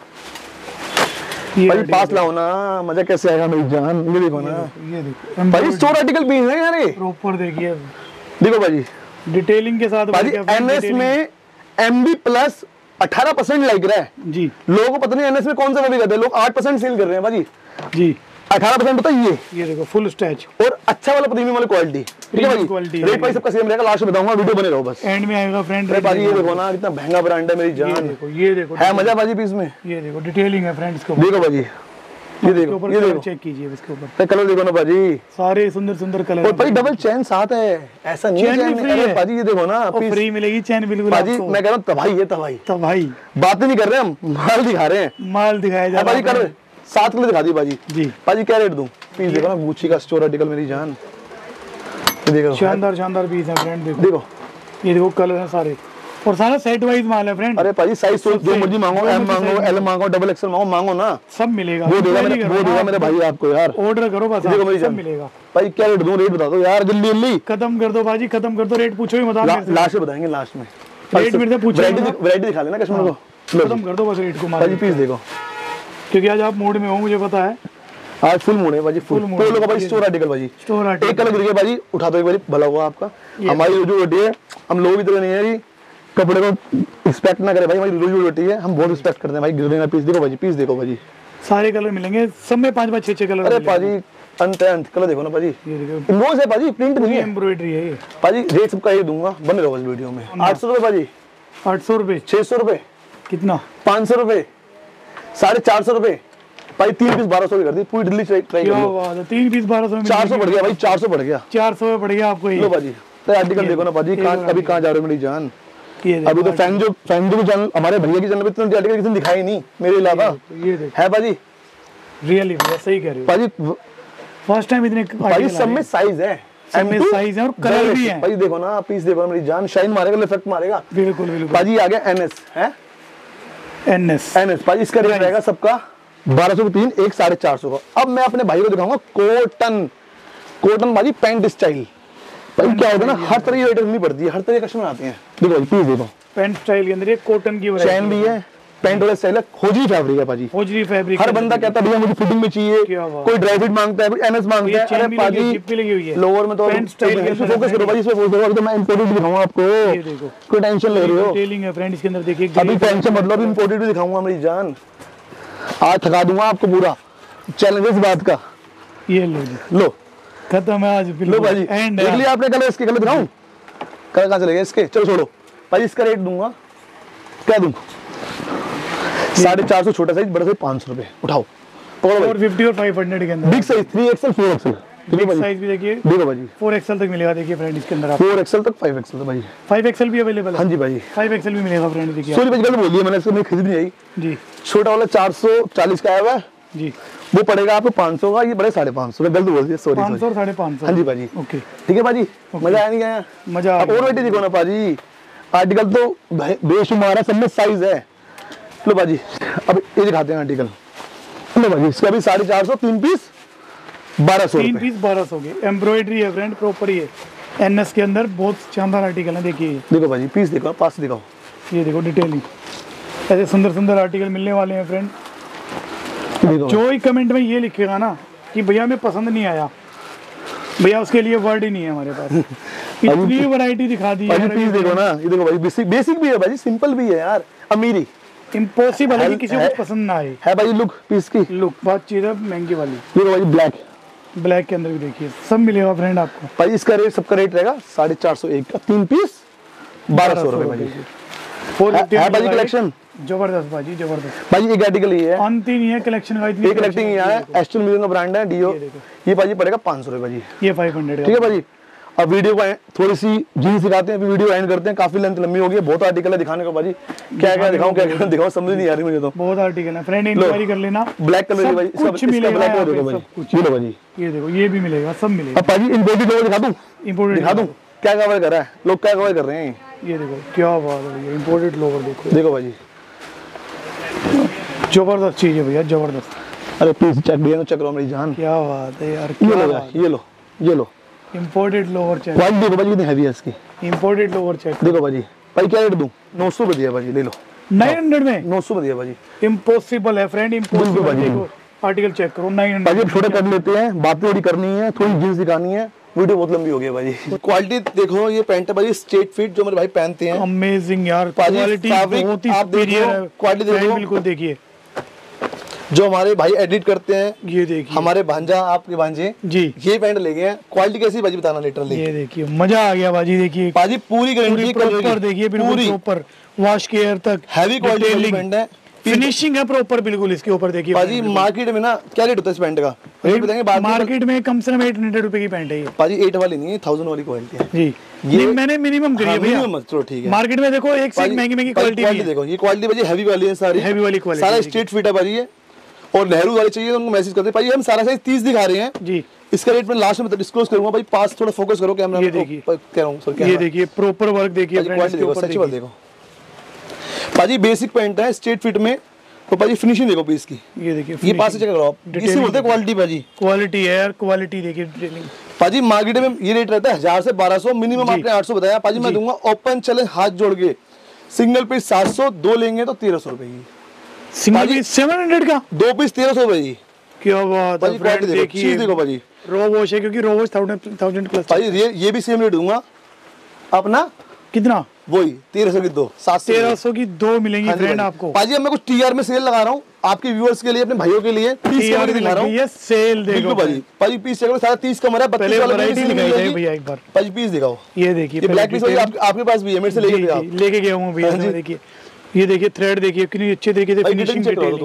S2: भाई पास लाओ ना, मजा कैसे आएगा मेरी जान। ये देखो ना,
S1: ये देखो
S2: भाई 100 आर्टिकल पीस है यार, ये
S1: प्रॉपर देखिए,
S2: देखो भाई
S1: डिटेलिंग के साथ
S2: भाई। एनएस में एमबी प्लस 18% लाइक रहा है
S1: जी।
S2: लोगों को पता नहीं एनएस में कौन सा मूवी करते हैं, लोग 8% सेल कर रहे हैं भाजी
S1: जी।
S2: 18% होता है
S1: ये देखो फुल स्टैच
S2: और अच्छा वाला प्रीमियम वाली क्वालिटी, ठीक है भाई। रेट भाई सबका सेम रहेगा, लास्ट में बताऊंगा, वीडियो बने रहो बस,
S1: एंड में आएगा फ्रेंड।
S2: अरे भाजी ये देखो ना, कितना महंगा ब्रांड है मेरी जान।
S1: ये देखो
S2: है मजा भाजी पीस में,
S1: ये देखो डिटेलिंग है फ्रेंड्स को,
S2: देखो भाजी, ये देखो, ये देखो
S1: चेक कीजिए इसके ऊपर
S2: कलर देखो ना भाजी,
S1: सारे सुंदर कलर।
S2: और भाई डबल चेन साथ है, ऐसा नहीं है चेन अरे भाजी ये देखो ना,
S1: फ्री मिलेगी चेन बिल्कुल
S2: भाजी। मैं कह रहा हूँ तबाही है,
S1: तबाही
S2: बातें नहीं कर रहे हम, माल दिखा रहे हैं,
S1: माल दिखाया जा
S2: रहा है भाजी। कर 7 कलर दिखा दी भाजी
S1: जी।
S2: भाजी क्या रेट दूं? पीस देखो ना, गुच्ची का स्टोर आर्टिकल मेरी जान, देखो
S1: शानदार पीस है फ्रेंड।
S2: देखो
S1: ये देखो कलर है सारे, और सारा सेट वाइज माल है फ्रेंड।
S2: अरे भाई साइज जो मर्जी मांगो, एम मांगो, एल मांगो, डबल एक्सएल मांगो ना, सब
S1: मिलेगा।
S2: वो देगा मेरे भाई आपको यार,
S1: ऑर्डर करो बस,
S2: देखो मेरी
S1: सब मिलेगा।
S2: भाई क्या रेट दूं? रेट बता दो यार, जल्दी
S1: खत्म कर दो भाजी, खत्म कर दो, रेट पूछो ही मत,
S2: लास्ट में बताएंगे, लास्ट में
S1: रेट मेरे से पूछो,
S2: वैरायटी दिखा लेना कस्टमर को,
S1: खत्म कर दो बस रेट को
S2: भाजी। पीस देखो,
S1: क्योंकि आज आप मूड में हो, मुझे पता है,
S2: आज फुल मूड है भाजी, फुल पोलो का भाई स्टोर आर्टिकल भाजी,
S1: स्टोर आर्टिकल।
S2: एक कलर देखिए भाजी, उठा दो एक बारी, भला हुआ आपका। हमारी रोजी रोटी है, हम लोग भी तरह नहीं है, कपड़े को रिस्पेक्ट ना करे भाई, हमारी रोजी रोटी है, हम बहुत रिस्पेक्ट करते हैं भाई। गिरने पीस देखो भाजी, पीस देखो भाजी,
S1: सारे कलर मिलेंगे, सब में 5-5 6-6 कलर।
S2: अरे भाजी अंत कलर देखो ना भाजी, इमोज है भाजी, प्रिंट नहीं है,
S1: एम्ब्रॉयडरी है ये।
S2: भाजी रेट सबका ये दूंगा, बने रहो बस वीडियो में। 800 रुपए भाजी,
S1: 800 रुपए,
S2: 600 रुपए,
S1: कितना,
S2: 500 रुपए, 450 रुपए भाई, 3 पीस 1200 की कर दी पूरी दिल्ली ट्राई कर लो।
S1: 3 पीस 1200 में
S2: 400 बढ़ गया भाई, 400 बढ़ गया,
S1: 400 में बढ़ गया आपको ये।
S2: लो भाजी तो आर्टिकल देखो ना भाजी, अभी कहाँ जा रहे हो मेरी जान। अभी तो फैन जो चैनल, हमारे भैया की चैनल पे इतने आर्टिकल किसी ने दिखाई नहीं मेरे अलावा, है भाजी,
S1: रियली सही कह रहे हो
S2: भाजी,
S1: फर्स्ट टाइम इतने
S2: भाई सब में साइज है,
S1: साइज है और कलर भी है
S2: भाई। देखो ना पीस देखो मेरी जान, शाइन मारेगा, इफेक्ट मारेगा,
S1: बिल्कुल
S2: भाजी। आ गया एनएस है, एनएस भाजी, इसका रेट रहेगा सबका 1200 की 3, एक 450 का। अब मैं अपने भाई को दिखाऊंगा कॉटन भाजी, पैंट स्टाइल भाई। क्या होता है ना, हर तरह की रेट नहीं पड़ती है, हर तरह के कस्टमर आते हैं। देखो भाई पीस देखो,
S1: पैंट स्टाइल के अंदर ये कॉटन की
S2: चैन भी है, पैंट वाला स्टाइल है, खोजरी फैब्रिक है भाजी,
S1: खोजरी फैब्रिक।
S2: हर बंदा कहता है भैया मुझे फिटिंग में चाहिए, कोई ड्राई फिट मांगता है, कोई एनएस मांगता है। अरे भाजी लोअर में तो फोकस करो भाई, इसमें फोकस करो, तो मैं इंपोर्टेड भी दिखाऊंगा आपको, कोई टेंशन ले रहे हो,
S1: डिटेलिंग है फ्रेंड इसके अंदर देखिए,
S2: अभी टेंशन मतलब इंपोर्टेड भी दिखाऊंगा मेरी जान, आज थका दूंगा आपको पूरा, चैलेंज इस बात का।
S1: ये
S2: लो
S1: खत्म है आज,
S2: लो भाजी देख लिया आपने कलर, इसके कलर दिखाऊं, कलर कहाँ चले गए इसके, चलो छोड़ो भाई। इसका रेट दूंगा, क्या दूं, 450 छोटा साइज, बड़ा साइज 500 रुपए, उठाओ
S1: 450 और 500 के अंदर
S2: big size 3XL 4XL
S1: big size भी देखिए,
S2: देखो भाई
S1: 4XL तक मिलेगा देखिए फ्रेंड इसके अंदर।
S2: 4XL तक 5XL तक भाई,
S1: 5XL भी अवेलेबल है।
S2: हाँ जी भाई
S1: 5XL भी मिलेगा फ्रेंड देखिए।
S2: सॉरी भाई गलत बोल दिया मैंने, इसको मैं खरीद नहीं आई
S1: जी।
S2: छोटा वाला 440 का आया हुआ है
S1: जी,
S2: वो पड़ेगा आपको 500 का, ये बड़े 550 गलत बोल दिया सॉरी।
S1: 500 और 550।
S2: हाँ जी भाजी
S1: ओके
S2: ठीक है भाजी, मजा आया नहीं आया?
S1: मजा
S2: अब और वैरायटी देखो ना पाजी, आर्टिकल तो बेशुमार है, सब में साइज है। लो बाजी अब ये दिखाते हैं आर्टिकल। लो बाजी इसका भी 450 3 पीस 1200
S1: 3 पीस 1200 के एम्ब्रॉयडरी है फ्रेंड प्रॉपर। ये एनएस के अंदर बहुत शानदार आर्टिकल है देखिए।
S2: देखो बाजी पीस देखो, पास दिखाओ,
S1: ये देखो डिटेलिंग, ऐसे सुंदर सुंदर आर्टिकल मिलने वाले हैं फ्रेंड। जो ही कमेंट में ये लिखेगा ना कि भैया हमें पसंद नहीं आया, भैया उसके लिए वर्ड ही नहीं है हमारे पास। इतनी वैरायटी दिखा दी है।
S2: पीस देखो ना, ये देखो भाई बेसिक भी है भाई, सिंपल भी है यार, अमीरी
S1: इम्पॉसिबल है कि किसी को पसंद ना आए।
S2: है भाई लुक पीस की,
S1: लुक बहुत चीज है महंगी वाली।
S2: देखो भाई ब्लैक
S1: के अंदर भी देखिए सब मिलेगा फ्रेंड आपको।
S2: भाई इसका रेट सबका रेट रहेगा 450 का 3 पीस 1200 रुपए भाई। है भाई कलेक्शन
S1: जबरदस्त भाई, जबरदस्त
S2: भाई। एक आर्टिकल ये है,
S1: अंत ही नहीं है कलेक्शन का, इतनी
S2: एक कलेक्टिंग ये है, एस्टन म्यूजियम का ब्रांड है डीओ, ये भाजी पड़ेगा 500 रुपए भाजी,
S1: ये 500
S2: ठीक है भाजी। अब वीडियो को थोड़ी सी जीन्स दिखाते हैं, फिर वीडियो एंड करते हैं, काफी लेंथ लंबी हो गई, बहुत आर्टिकल है दिखाने को भाजी, क्या क्या दिखाऊं क्या क्या दिखाऊं समझ नहीं आ रही मुझे तो,
S1: बहुत आर्टिकल है फ्रेंड, इंक्वायरी कर लेना।
S2: ब्लैक कलर भाई,
S1: कुछ मिलेगा
S2: ब्लैक कलर देखो भाई, ये लो भाजी,
S1: ये देखो ये भी मिलेगा, सब मिलेगा।
S2: अब भाजी इंपोर्टेड लोग दिखा दूं,
S1: इंपोर्टेड
S2: दिखा दूं क्या कवर कर रहा है, लोग क्या कवर कर रहे हैं,
S1: ये देखो क्या बात है भैया, इंपोर्टेड लोवर देखो,
S2: देखो भाजी
S1: जबरदस्त चीज है भैया, जबरदस्त।
S2: अरे पीस चेक दिया तो चेक करो मेरी जान,
S1: क्या बात है यार,
S2: ये लो
S1: इंपोर्टेड लोवर चेक,
S2: क्वालिटी देखो भाजी कितनी हैवी है इसकी,
S1: इंपोर्टेड लोवर चेक
S2: देखो भाजी। भाई क्या रेट दूं? 900 रुपए दिया भाजी, ले लो
S1: 900 में,
S2: 900 रुपए दिया भाजी,
S1: इम्पॉसिबल है फ्रेंड, इम्पॉसिबल। देखो आर्टिकल चेक करो 900
S2: भाजी। छोटा कर लेते हैं, बातें थोड़ी करनी है, थोड़ी जींस दिखानी है, वीडियो बहुत लंबी हो गई है भाजी। क्वालिटी देखो, ये पैंट है भाजी स्ट्रेट फिट जो मेरे भाई पहनते हैं,
S1: अमेजिंग यार, क्वालिटी बहुत ही सुपीरियर है,
S2: क्वालिटी देखो
S1: बिल्कुल। देखिए
S2: जो हमारे भाई एडिट करते हैं,
S1: ये देखिए
S2: हमारे भांजा आपके भांजे जी, ये पैंट ले गए हैं, क्वालिटी कैसी भाजी बताना लिटरली,
S1: ये देखिए मजा आ गया भाजी। देखिए
S2: भाजी पूरी गारंटी
S1: प्रॉपर, देखिए बिल्कुल प्रॉपर वॉश केयर तक,
S2: हैवी क्वालिटी पैंट है,
S1: फिनिशिंग है प्रॉपर बिल्कुल इसके ऊपर। देखिए
S2: भाजी मार्केट में ना क्या रेट होता है इस पैंट का, रेट बताएंगे बाद में।
S1: मार्केट में कम से कम 800 रुपए की पैंट है ये
S2: भाजी, 8 वाली नहीं है, 1000 वाली क्वालिटी है
S1: जी, ये मैंने मिनिमम करी है भैया।
S2: चलो ठीक है,
S1: मार्केट में देखो एक से महंगी महंगी क्वालिटी
S2: देखो, ये क्वालिटी भाजी हैवी वाली है, सारी
S1: हैवी वाली क्वालिटी,
S2: सारा स्ट्रेट फिट है भाजी ये, और नेहरू वाले चाहिए तो उनको मैसेज करते हैं भाई, हम सारा साइज 30 दिखा रहे हैं जी। इसका रेट मैं लास्ट में डिस्क्लोज करूंगा भाई, पास थोड़ा फोकस करो कैमरा में, देखिए कह रहा हूं सर, ये
S1: देखिए प्रॉपर वर्क देखिए
S2: फ्रेंड्स के ऊपर, सच्ची बात देखो भाजी, बेसिक पैंट है स्ट्रेट फिट में, तो भाजी फिनिशिंग देखो पीस की, ये देखिए, ये पास से चेक करो आप, इसे बोलते हैं क्वालिटी भाजी, क्वालिटी है यार, क्वालिटी देखिए भाजी। मार्केट में ये रेट रहता है 1000 से 1200, मिनिमम आपने 800 बताया भाजी, मैं दूंगा ओपन चैलेंज हाथ जोड़ के, सिंगल पीस 700, दो लेंगे तो 1300 रुपए की,
S1: सिंगल पीस 700 का,
S2: दो पीस 1300 भाई, क्या बात है फ्रेंड, देखिए देखो भाजी,
S1: रो वॉश है क्योंकि रो वॉश 1000 प्लस
S2: भाई, ये भी सेम रेट दूंगा अपना, कितना वही 1300 की दो,
S1: 1300 की दो मिलेंगी फ्रेंड आपको।
S2: भाजी अब मैं कुछ टीआर में सेल लगा रहा हूँ आपके व्यूअर्स के लिए, अपने भाइयों के लिए, टीआर दिखा रहा हूँ, ये सेल देखो भाजी, भाजी पीस चेक करो, सारा 30 का मरा, 32 वाला वैरायटी दिखाई दे भैया एक बार, भाजी पीस दिखाओ, ये देखिए ब्लैक पीस आपके पास भी है, मेरे से लेके गया हूँ भैया, देखिए ये देखिए थ्रेड देखिए कितनी अच्छे तरीके से फिनिशिंग,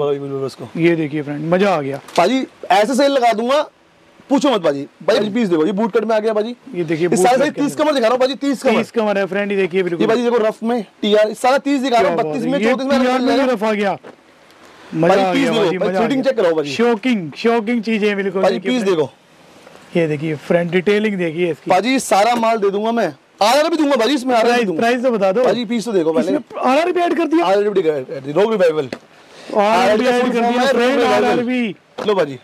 S2: ये देखिए फ्रेंड मजा आ गया भाजी, ऐसे सेल लगा दूंगा पूछो मत भाजी। भाई पीस देखो, ये बूट कट में आ गया भाजी, ये देखिए सारा 30 कमर दिखा रहा हूं भाजी, 30 कमर है फ्रेंड, ये देखिए बिल्कुल, ये भाजी देखो रफ में टीआर सारा 30 दिखा रहा हूं, 32 में 34 में रफ आ गया, मजा आ गया भाजी, फिटिंग चेक करो भाजी, शॉकिंग चीजें हैं बिल्कुल भाजी, पीस देखो, ये देखिए फ्रेंड डिटेलिंग देखिए इसकी भाजी, सारा माल दे दूंगा मैं, आरआर भी दूंगा भाजी इसमें, आरआर दूंगा, प्राइस तो बता दो भाजी, पीस तो देखो पहले, आरआर भी ऐड कर दिया, आरआर भी ऐड कर दिया, रोग रिवाइवल आरआर भी ऐड कर दिया फ्रेंड, आरआर भी लो भाजी,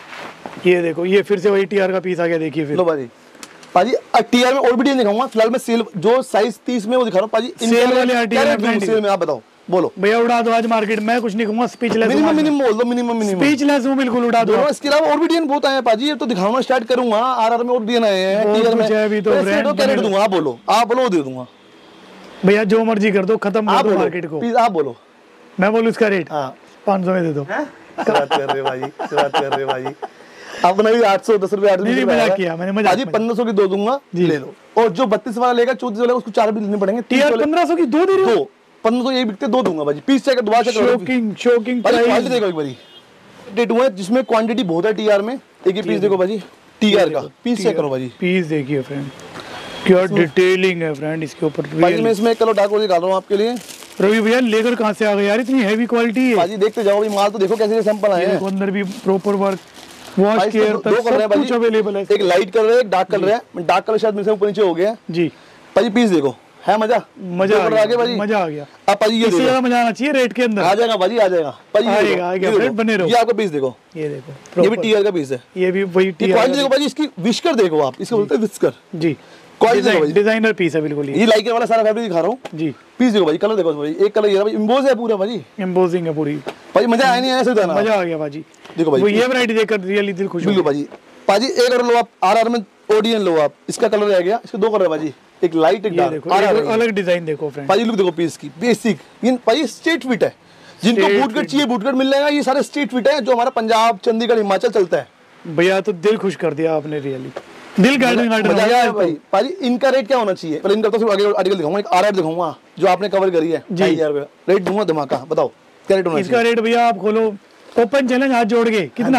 S2: ये देखो ये फिर से वही टीआर का पीस आ गया, देखिए फिर लो भाजी, पाजी टीआर में और भी डिजाइन दिखाऊंगा, फिलहाल मैं सेल जो साइज 30 में वो दिखा रहा हूं पाजी, सेल वाले टीआर सेल में, आप बताओ बोलो भैया, उड़ा दो आज मार्केट में, कुछ नहीं कहूंगा, स्पीचलेस मिनिमम बोल दो, मिनिमम स्पीचलेस हूं बिल्कुल, उड़ा दो। इसके अलावा और भी डिजाइन बहुत आए हैं पाजी, अब तो दिखाना स्टार्ट करूंगा, आरआर में और डिजाइन आए हैं, टीआर में अभी तो क्या रेट दूंगा, आप बोलो दे दूंगा भैया, जो मर्जी कर दो, खत्म कर दो मार्केट को, प्लीज आप बोलो, मैं बोलूं इसका रेट 500 में दे दो, बात कर रहे भाई, अपना भी 810 रुपए, मजाक किया मैंने, मजाक 1500 की दो दूंगा, ले लो, और जो 32 वाला लेगा 34 वाला उसको 4 भी लेने पड़ेंगे, 1500 की दो दे रहे हो, 1500 एक बिकते, दो दूंगा भाजी, पीस चेक दोबारा चेक, शॉकिंग क्वालिटी देखो एक बारी, टेटू है जिसमें क्वांटिटी बहुत है टीआर में। एक ही पीस देखो भाजी टीआर का, पीस चेक करो भाजी,
S1: पीस देखिए फ्रेंड, क्या डिटेलिंग है फ्रेंड इसके ऊपर।
S2: भाई मैं इसमें कलर डार्क निकाल रहा हूँ आपके लिए।
S1: रवि भैया लेकर कहाँ से आ गए यार, इतनी हैवी क्वालिटी है
S2: भाजी। देखते जाओ भाई, माल तो देखो कैसे सैंपल आए हैं,
S1: अंदर भी प्रॉपर वर्क, वॉश केयर तक सब कुछ अवेलेबल है।
S2: एक लाइट कलर है, एक डार्क कलर है। डार्क कलर शायद मेरे से ऊपर नीचे हो गया
S1: जी
S2: भाजी। पीस देखो, है मजा
S1: आ गया भाजी, मजा आ गया।
S2: अब भाजी ये
S1: इससे मजा आना चाहिए रेट के अंदर।
S2: आ जाएगा भाजी, आ जाएगा भाजी,
S1: आएगा फ्रेंड, बने रहो।
S2: ये आपका पीस देखो,
S1: ये देखो,
S2: ये भी टीआर का पीस है,
S1: ये भी वही टीआर।
S2: क्वालिटी देखो भाजी इसकी, विस्कर देखो आप, इसको बोलते हैं विस्कर
S1: जी।
S2: डिजाइनर
S1: पीस है बिल्कुल,
S2: ये लाइकर वाला सारा फैब्रिक दिखा रहा हूँ जी। पीस देखो भाई, कलर देखो भाई, एक कलर ये भाई एम्बोज है पूरा भाजी,
S1: एम्बोजिंग है पूरी
S2: भाई। मजा आया नहीं आया, सीधा
S1: मजा आ गया भाजी।
S2: देखो भाई,
S1: वो ये वैरायटी देखकर रियली दिल खुश हो गया
S2: भाजी। भाजी एक कलर लो आप, आरआर में ओडियन लो आप, इसका कलर रह गया, इसके दो कलर है भाजी, एक लाइट एक डार्क।
S1: अलग डिजाइन देखो फ्रेंड,
S2: भाजी लुक देखो पीस की, बेसिक। ये भाई स्ट्रीट फिट है, जिनको बूट कट चाहिए बूट कट मिल जाएगा। ये सारे स्ट्रीट फिट है जो हमारा पंजाब, चंडीगढ़, हिमाचल चलता है
S1: भैया। तो दिल खुश कर दिया आपने रियली, दिल गार्डन
S2: भाई। भाजी इनका रेट क्या होना चाहिए, पर इनका तो आगे आर्टिकल दिखाऊंगा, एक आरआर दिखाऊंगा जो आपने कवर करी है 2000 रुपए रेट दूंगा धमाका। बताओ क्या रेट होना
S1: इसका रेट भैया आप खोलो, ओपन चैलेंज हाथ जोड़ के कितना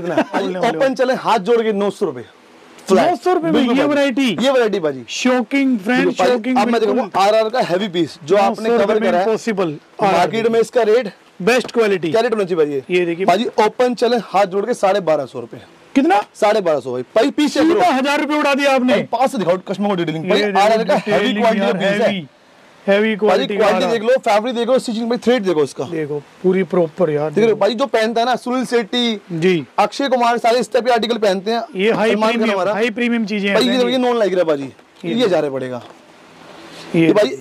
S2: ओपन चैलेंज हाथ जोड़ के 900 रुपए,
S1: 900 रुपए में ये वैरायटी
S2: भाजी।
S1: Shocking friend, shocking.
S2: अब मैं देखूंगा आरआर का हैवी पीस जो आपने कवर करा है,
S1: पॉसिबल
S2: मार्केट में इसका रेट
S1: बेस्ट क्वालिटी।
S2: क्या रेट होना चाहिए भाई?
S1: ये देखिए
S2: भाजी ओपन चैलेंज हाथ जोड़ के 1250 रुपए।
S1: कितना?
S2: 1250 भाई। पीस
S1: 1000 रुपए उड़ा दिया आपने।
S2: पास से दिखाओ कस्टमर को डिटेलिंग भाई। आरआर का हैवी क्वालिटी का पीस है,
S1: हैवी क्वालिटी
S2: देख लो, फैब्रिक देखो, स्टिचिंग में थ्रेड देखो इसका,
S1: देखो पूरी प्रॉपर यार।
S2: देखो भाई जो पहनता है ना, सुनील शेट्टी जी, अक्षय कुमार, सारे इस टाइप के आर्टिकल पहनते हैं।
S1: ये हाई प्रीमियम चीजें
S2: भाई। ये नॉन लाइक रहा भाजी, ये 1000 पड़ेगा। ये भाई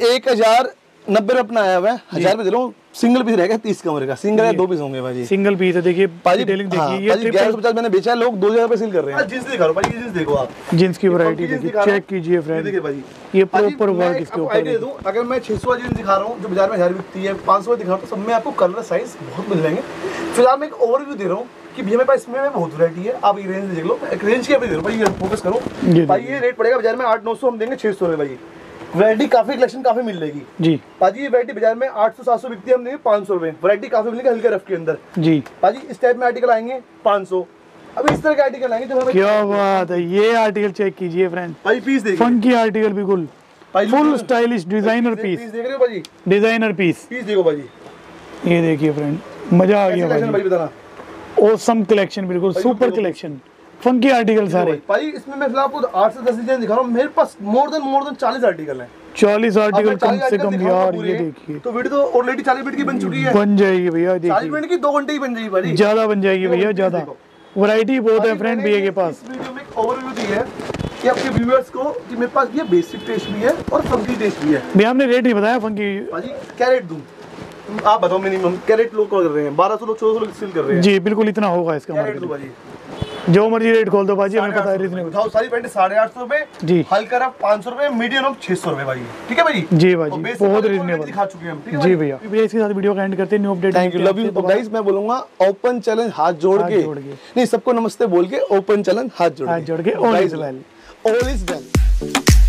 S2: 1090 रुपए अपना आया हुआ है, 1000 रुपए दे लो। सिंगल पीस रहेगा 30 कमरे का, सिंगल है 2 पीस होंगे भाजी।
S1: सिंगल पीस है, देखिए डिटेलिंग देखिए। ये
S2: 1150 मैंने बेचा है, लोग 2000 रुपए सेल कर रहे हैं। जींस दिखा रहा हूं भाई, जींस देखो आप,
S1: जींस की वैरायटी देखिए, चेक कीजिए फ्रेंड। देखिए भाजी, ये प्रॉपर वर्क इसके ऊपर
S2: दे दूं। अगर मैं 600 जींस दिखा रहा हूं जो बाजार में 1000 बिकती है, 500 दिखा रहा हूं, तो सब में आपको कलर साइज बहुत मिल जाएंगे। फिलहाल मैं एक ओवरव्यू दे रहा हूं कि भैया मेरे पास इसमें बहुत वैरायटी है, आप ये रेंज देख लो। एक रेंज की अभी दे रहा हूं भाई, ये फोकस करो भाई। ये रेट पड़ेगा बाजार में 800-900, हम देंगे 600 रुपए भाई। वैरायटी काफी, कलेक्शन काफी मिल जाएगी जी पाजी। ये वैरायटी बाजार में 800-700 बिकती है, हम देंगे 500 रुपए। वैरायटी काफी मिलेगी हल्के रफ के अंदर जी पाजी। इस टाइप में आर्टिकल आएंगे 500। अब इस तरह के आर्टिकल आएंगे जो हमें, क्या बात है। ये आर्टिकल चेक कीजिए फ्रेंड भाई, पीस देखिए, फंकी आर्टिकल बिल्कुल फुल स्टाइलिश डिजाइनर पीस देख रहे हो भाजी, डिजाइनर पीस देखो भाजी। ये देखिए फ्रेंड, मजा आ गया भाई, बताना ऑसम कलेक्शन, बिल्कुल सुपर कलेक्शन, फंकी आर्टिकल सारे भाई। इसमें मैं फिलहाल आपको 8 से 10 डिजाइन दिखा रहा हूं, मेरे पास मोर देन 40 आर्टिकल हैं। 40 आर्टिकल कम से कम यार। ये देखिए, तो वीडियो तो ऑलरेडी 40 मिनट की बन चुकी है, बन जाएगी भैया। देखिए 40 मिनट की 2 घंटे ही बन जाएगी भाई, ज्यादा बन जाएगी भैया, ज्यादा वैरायटी बहुत है फ्रेंड भैया के पास। इस वीडियो में एक ओवरव्यू दी है कि आपके व्यूअर्स को कि मेरे पास ये बेसिक टेस्ट भी है और फंकी टेस्ट भी है। भैया हमने रेट नहीं बताया फंकी भाई, क्या रेट दूं आप बताओ? मिनिमम क्या रेट लोग कर रहे हैं? 1200 लोग 1400 लोग सेल कर रहे हैं जी, बिल्कुल इतना होगा इसका मार्केट भाई। जो मर्जी रेट खोल दो भाजी, हमें पता है रिजनेबल। सारी पैंट 850 रुपए जी, हल्का रफ 500 रुपए, मीडियम रफ 600 रुपए भाई। ठीक है भाई जी भाजी, बहुत रिजनेबल दिखा चुके हैं हम जी भैया। भैया इसके साथ वीडियो का एंड करते हैं, new update. Thank you, love you guys. मैं बोलूंगा ओपन चैलेंज हाथ जोड़ के, नहीं सबको नमस्ते बोल के ओपन चैलेंज हाथ जोड़ के, all is well, all is well.